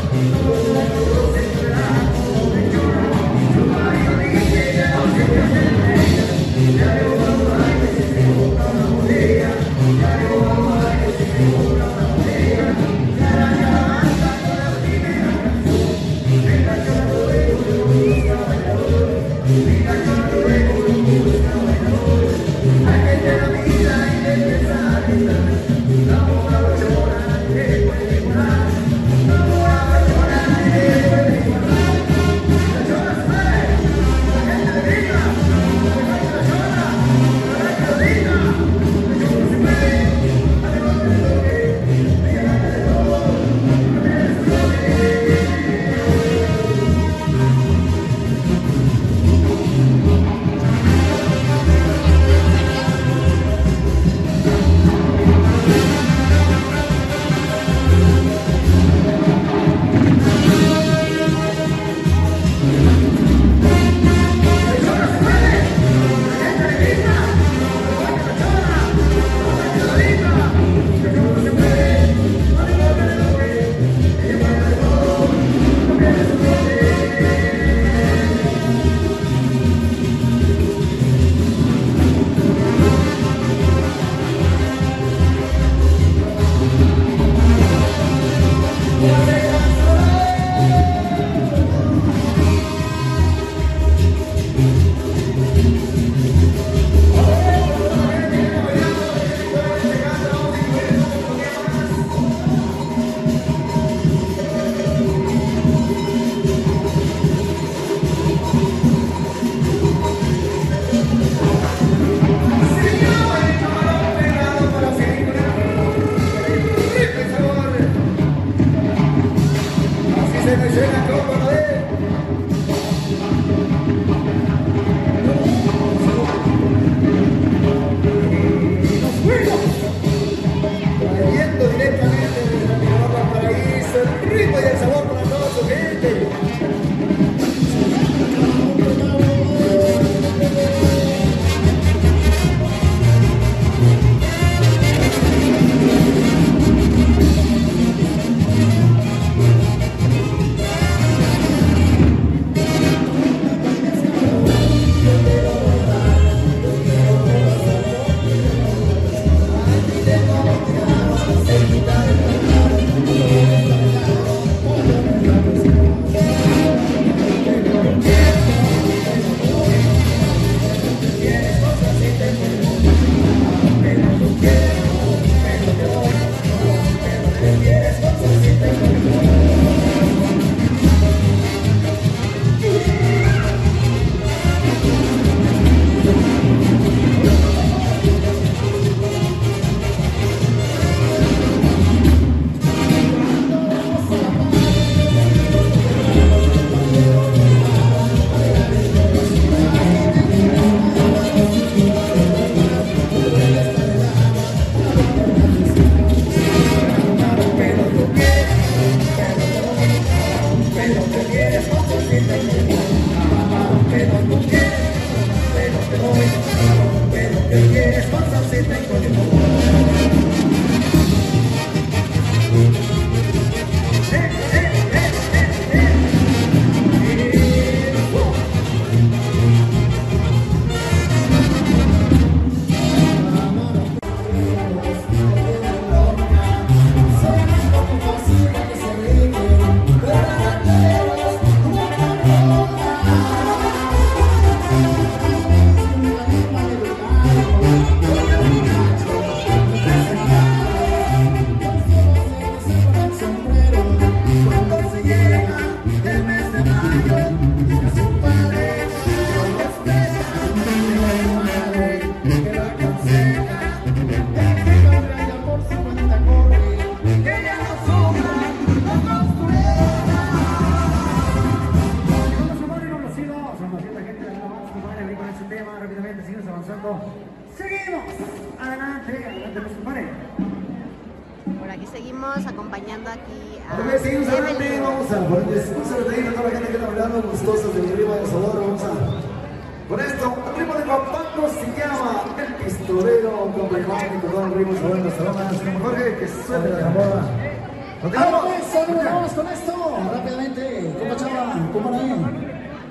Vamos con esto.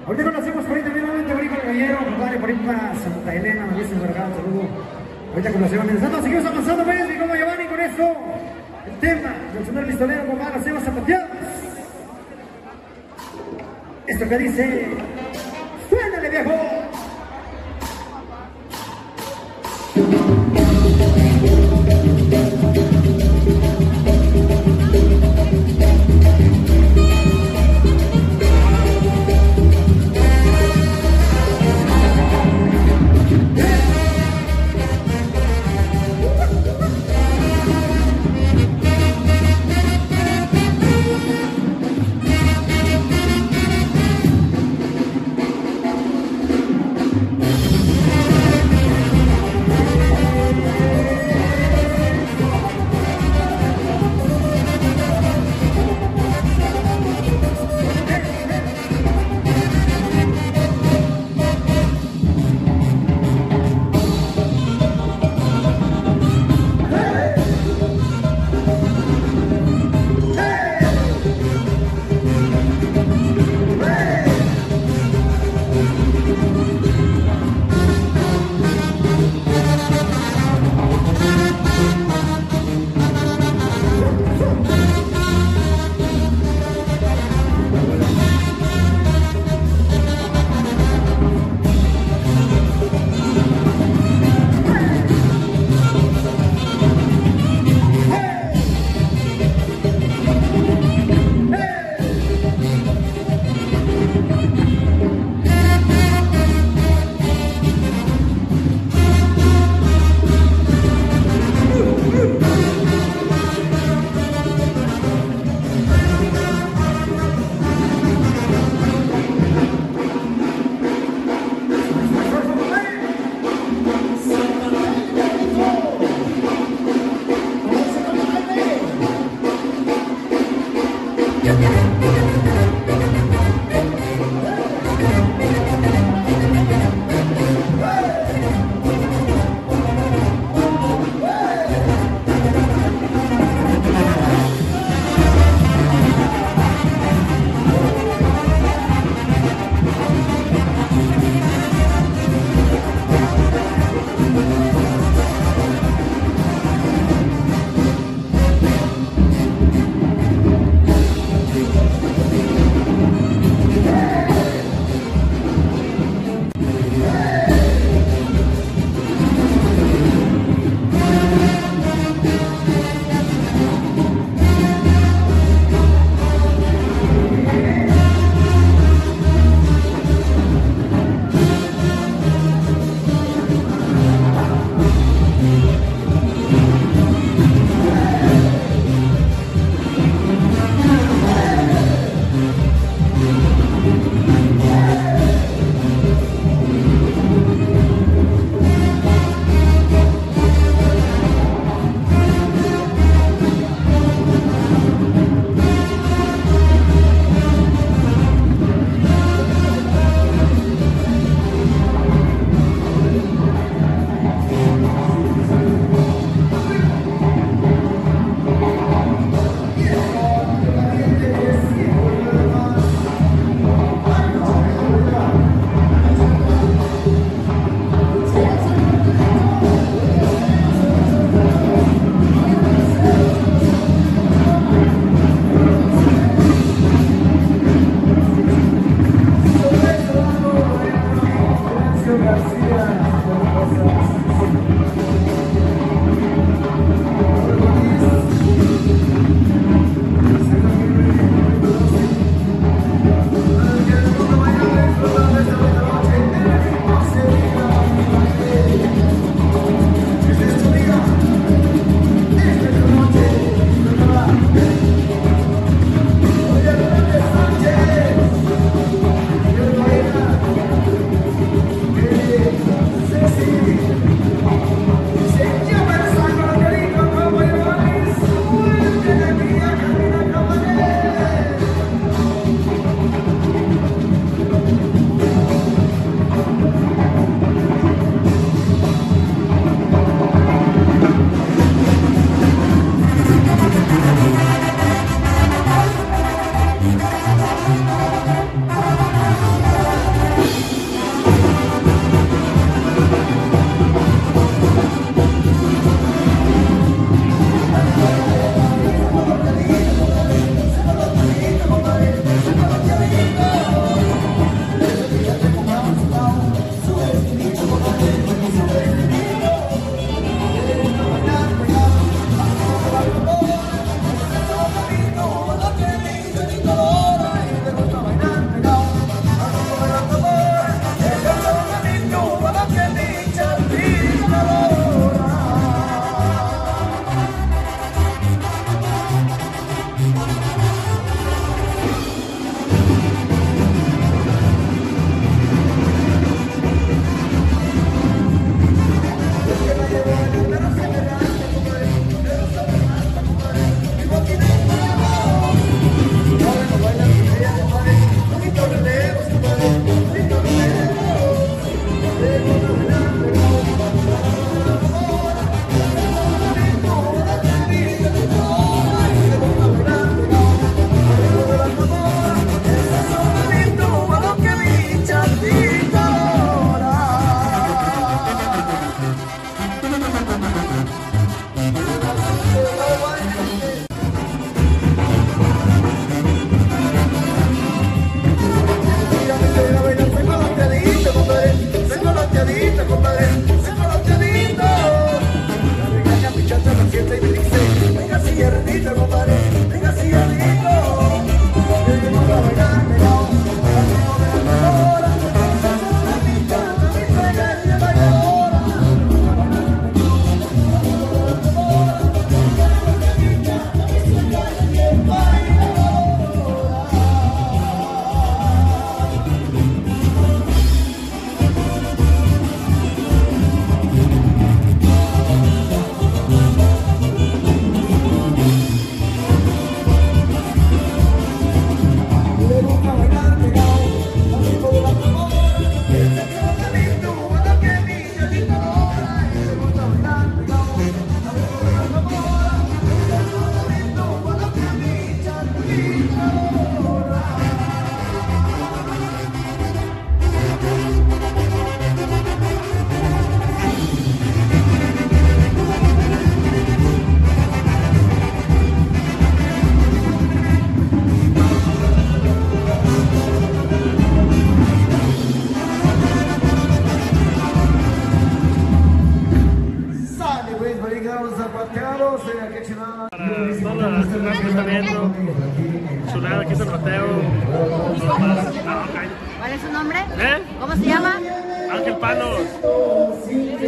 Ahorita conocemos por ahí también nuevamente por ahí con el gallero, compadre, por ahí para Santa Elena, me dice Vergara, saludo. Ahorita conocemos, mientras seguimos avanzando, pues, mi como Giovanni, con esto, el tema del señor pistolero, compadre, Sebas Zapateados. Esto que dice, suénale, viejo. Leo. Ah, okay. ¿Cuál es su nombre? ¿Eh? ¿Cómo se llama? Ángel Panos. Un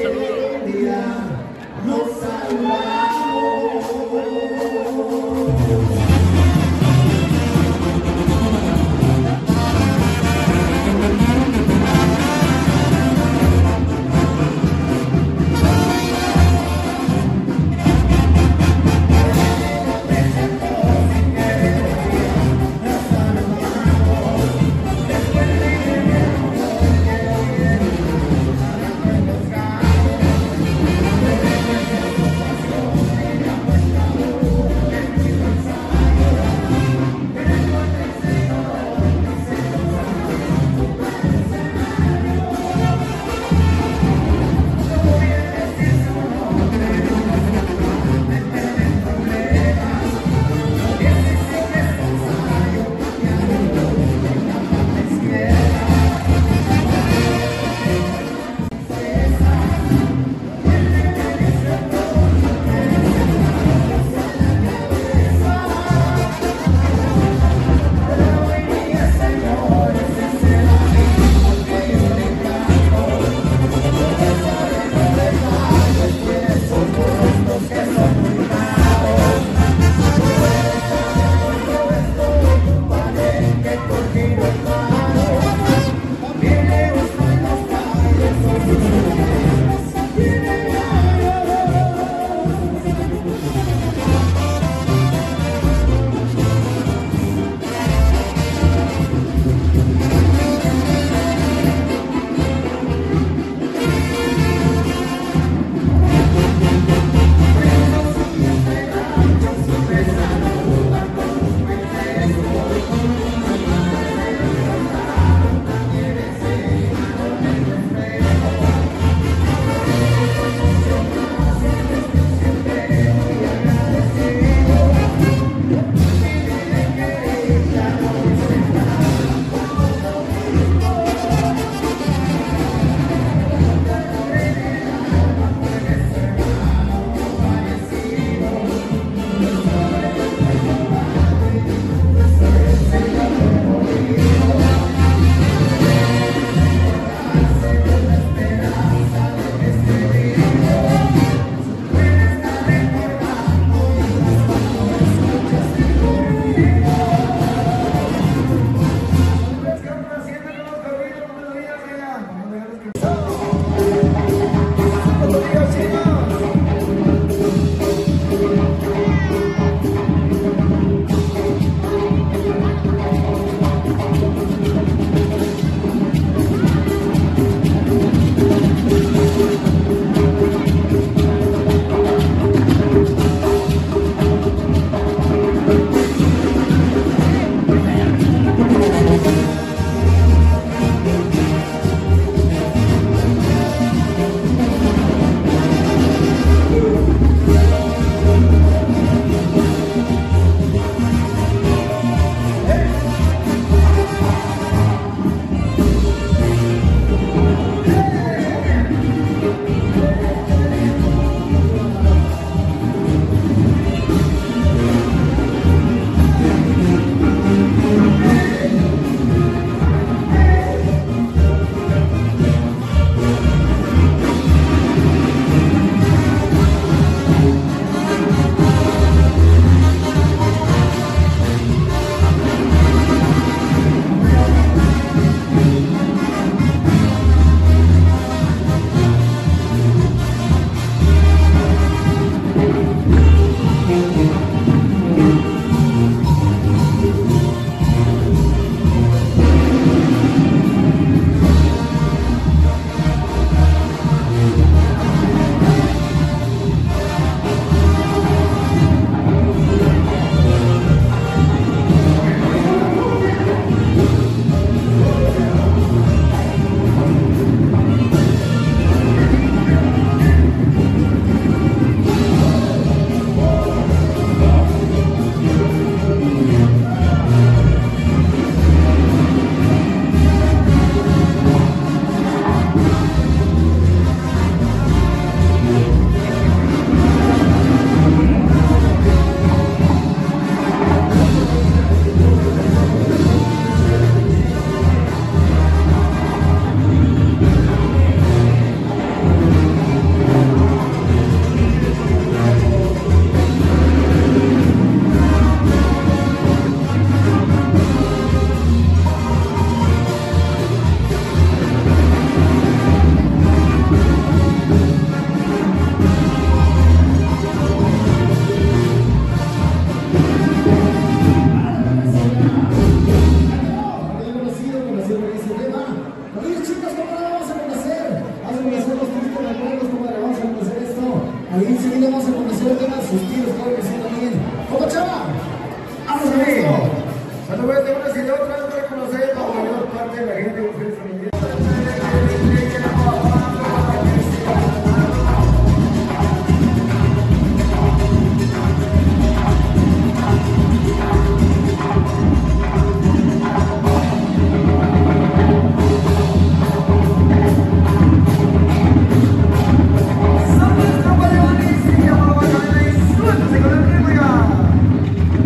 unas y de otras, para conocer la mayor parte de la gente que ustedes también.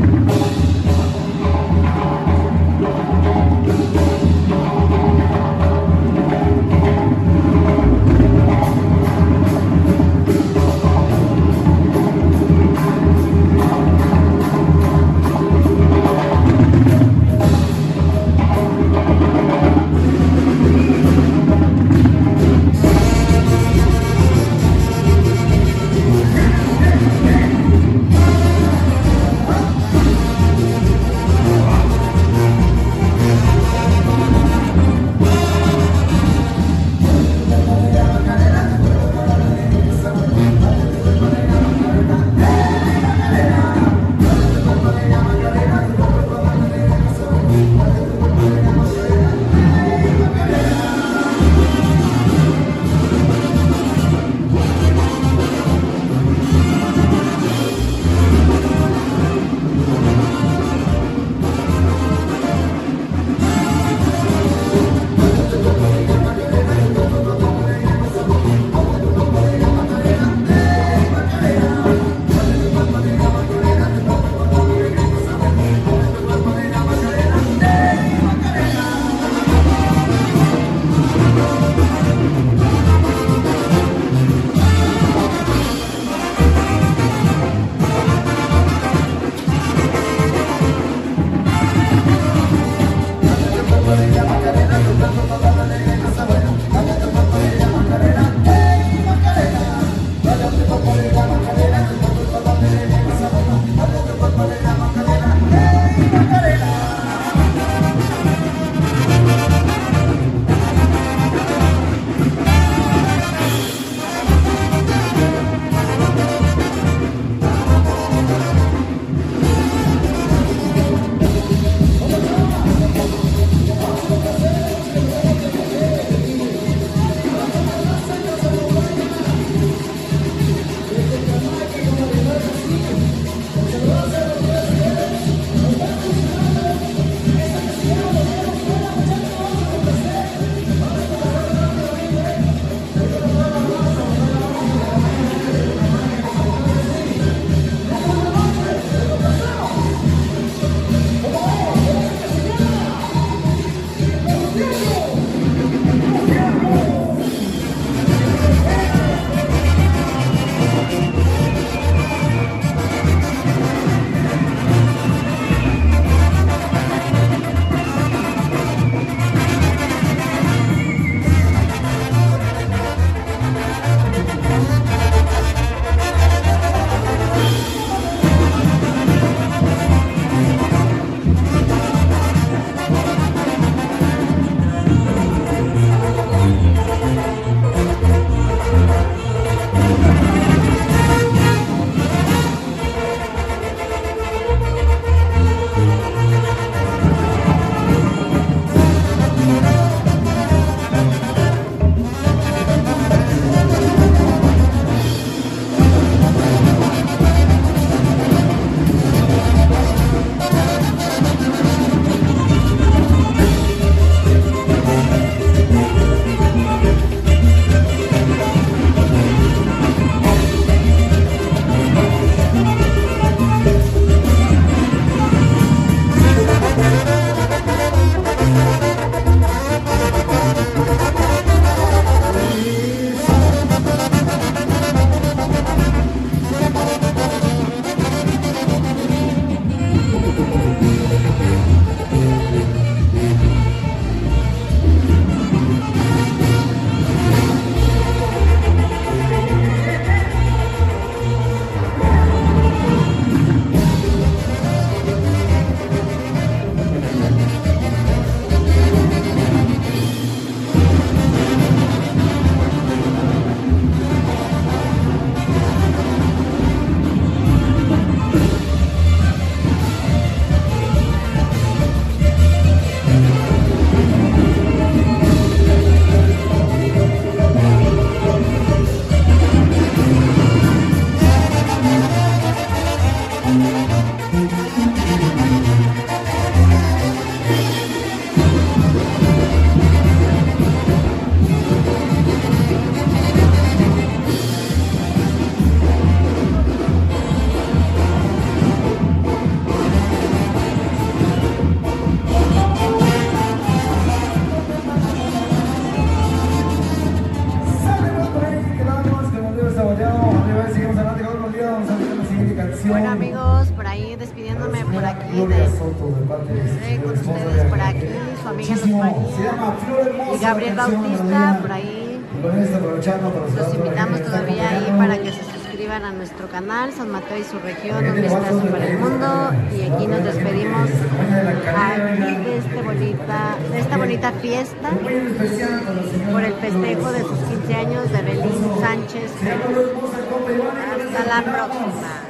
Thank de parte de Sí, su con esposa ustedes de por aquí, su amiga Luz muchísimo. Se llama María Flor Hermosa, y Gabriel la canción, Bautista María. por ahí. Y con esto aprovechando para Los saludar a la invitamos gente que está todavía ahí acompañando. para que se suscriban a nuestro canal San Mateo y su región, un vistazo para el mundo. Y aquí nos despedimos aquí de, este bonita, de esta bonita fiesta por el festejo de sus quince años de Belín Sánchez. Hasta la próxima.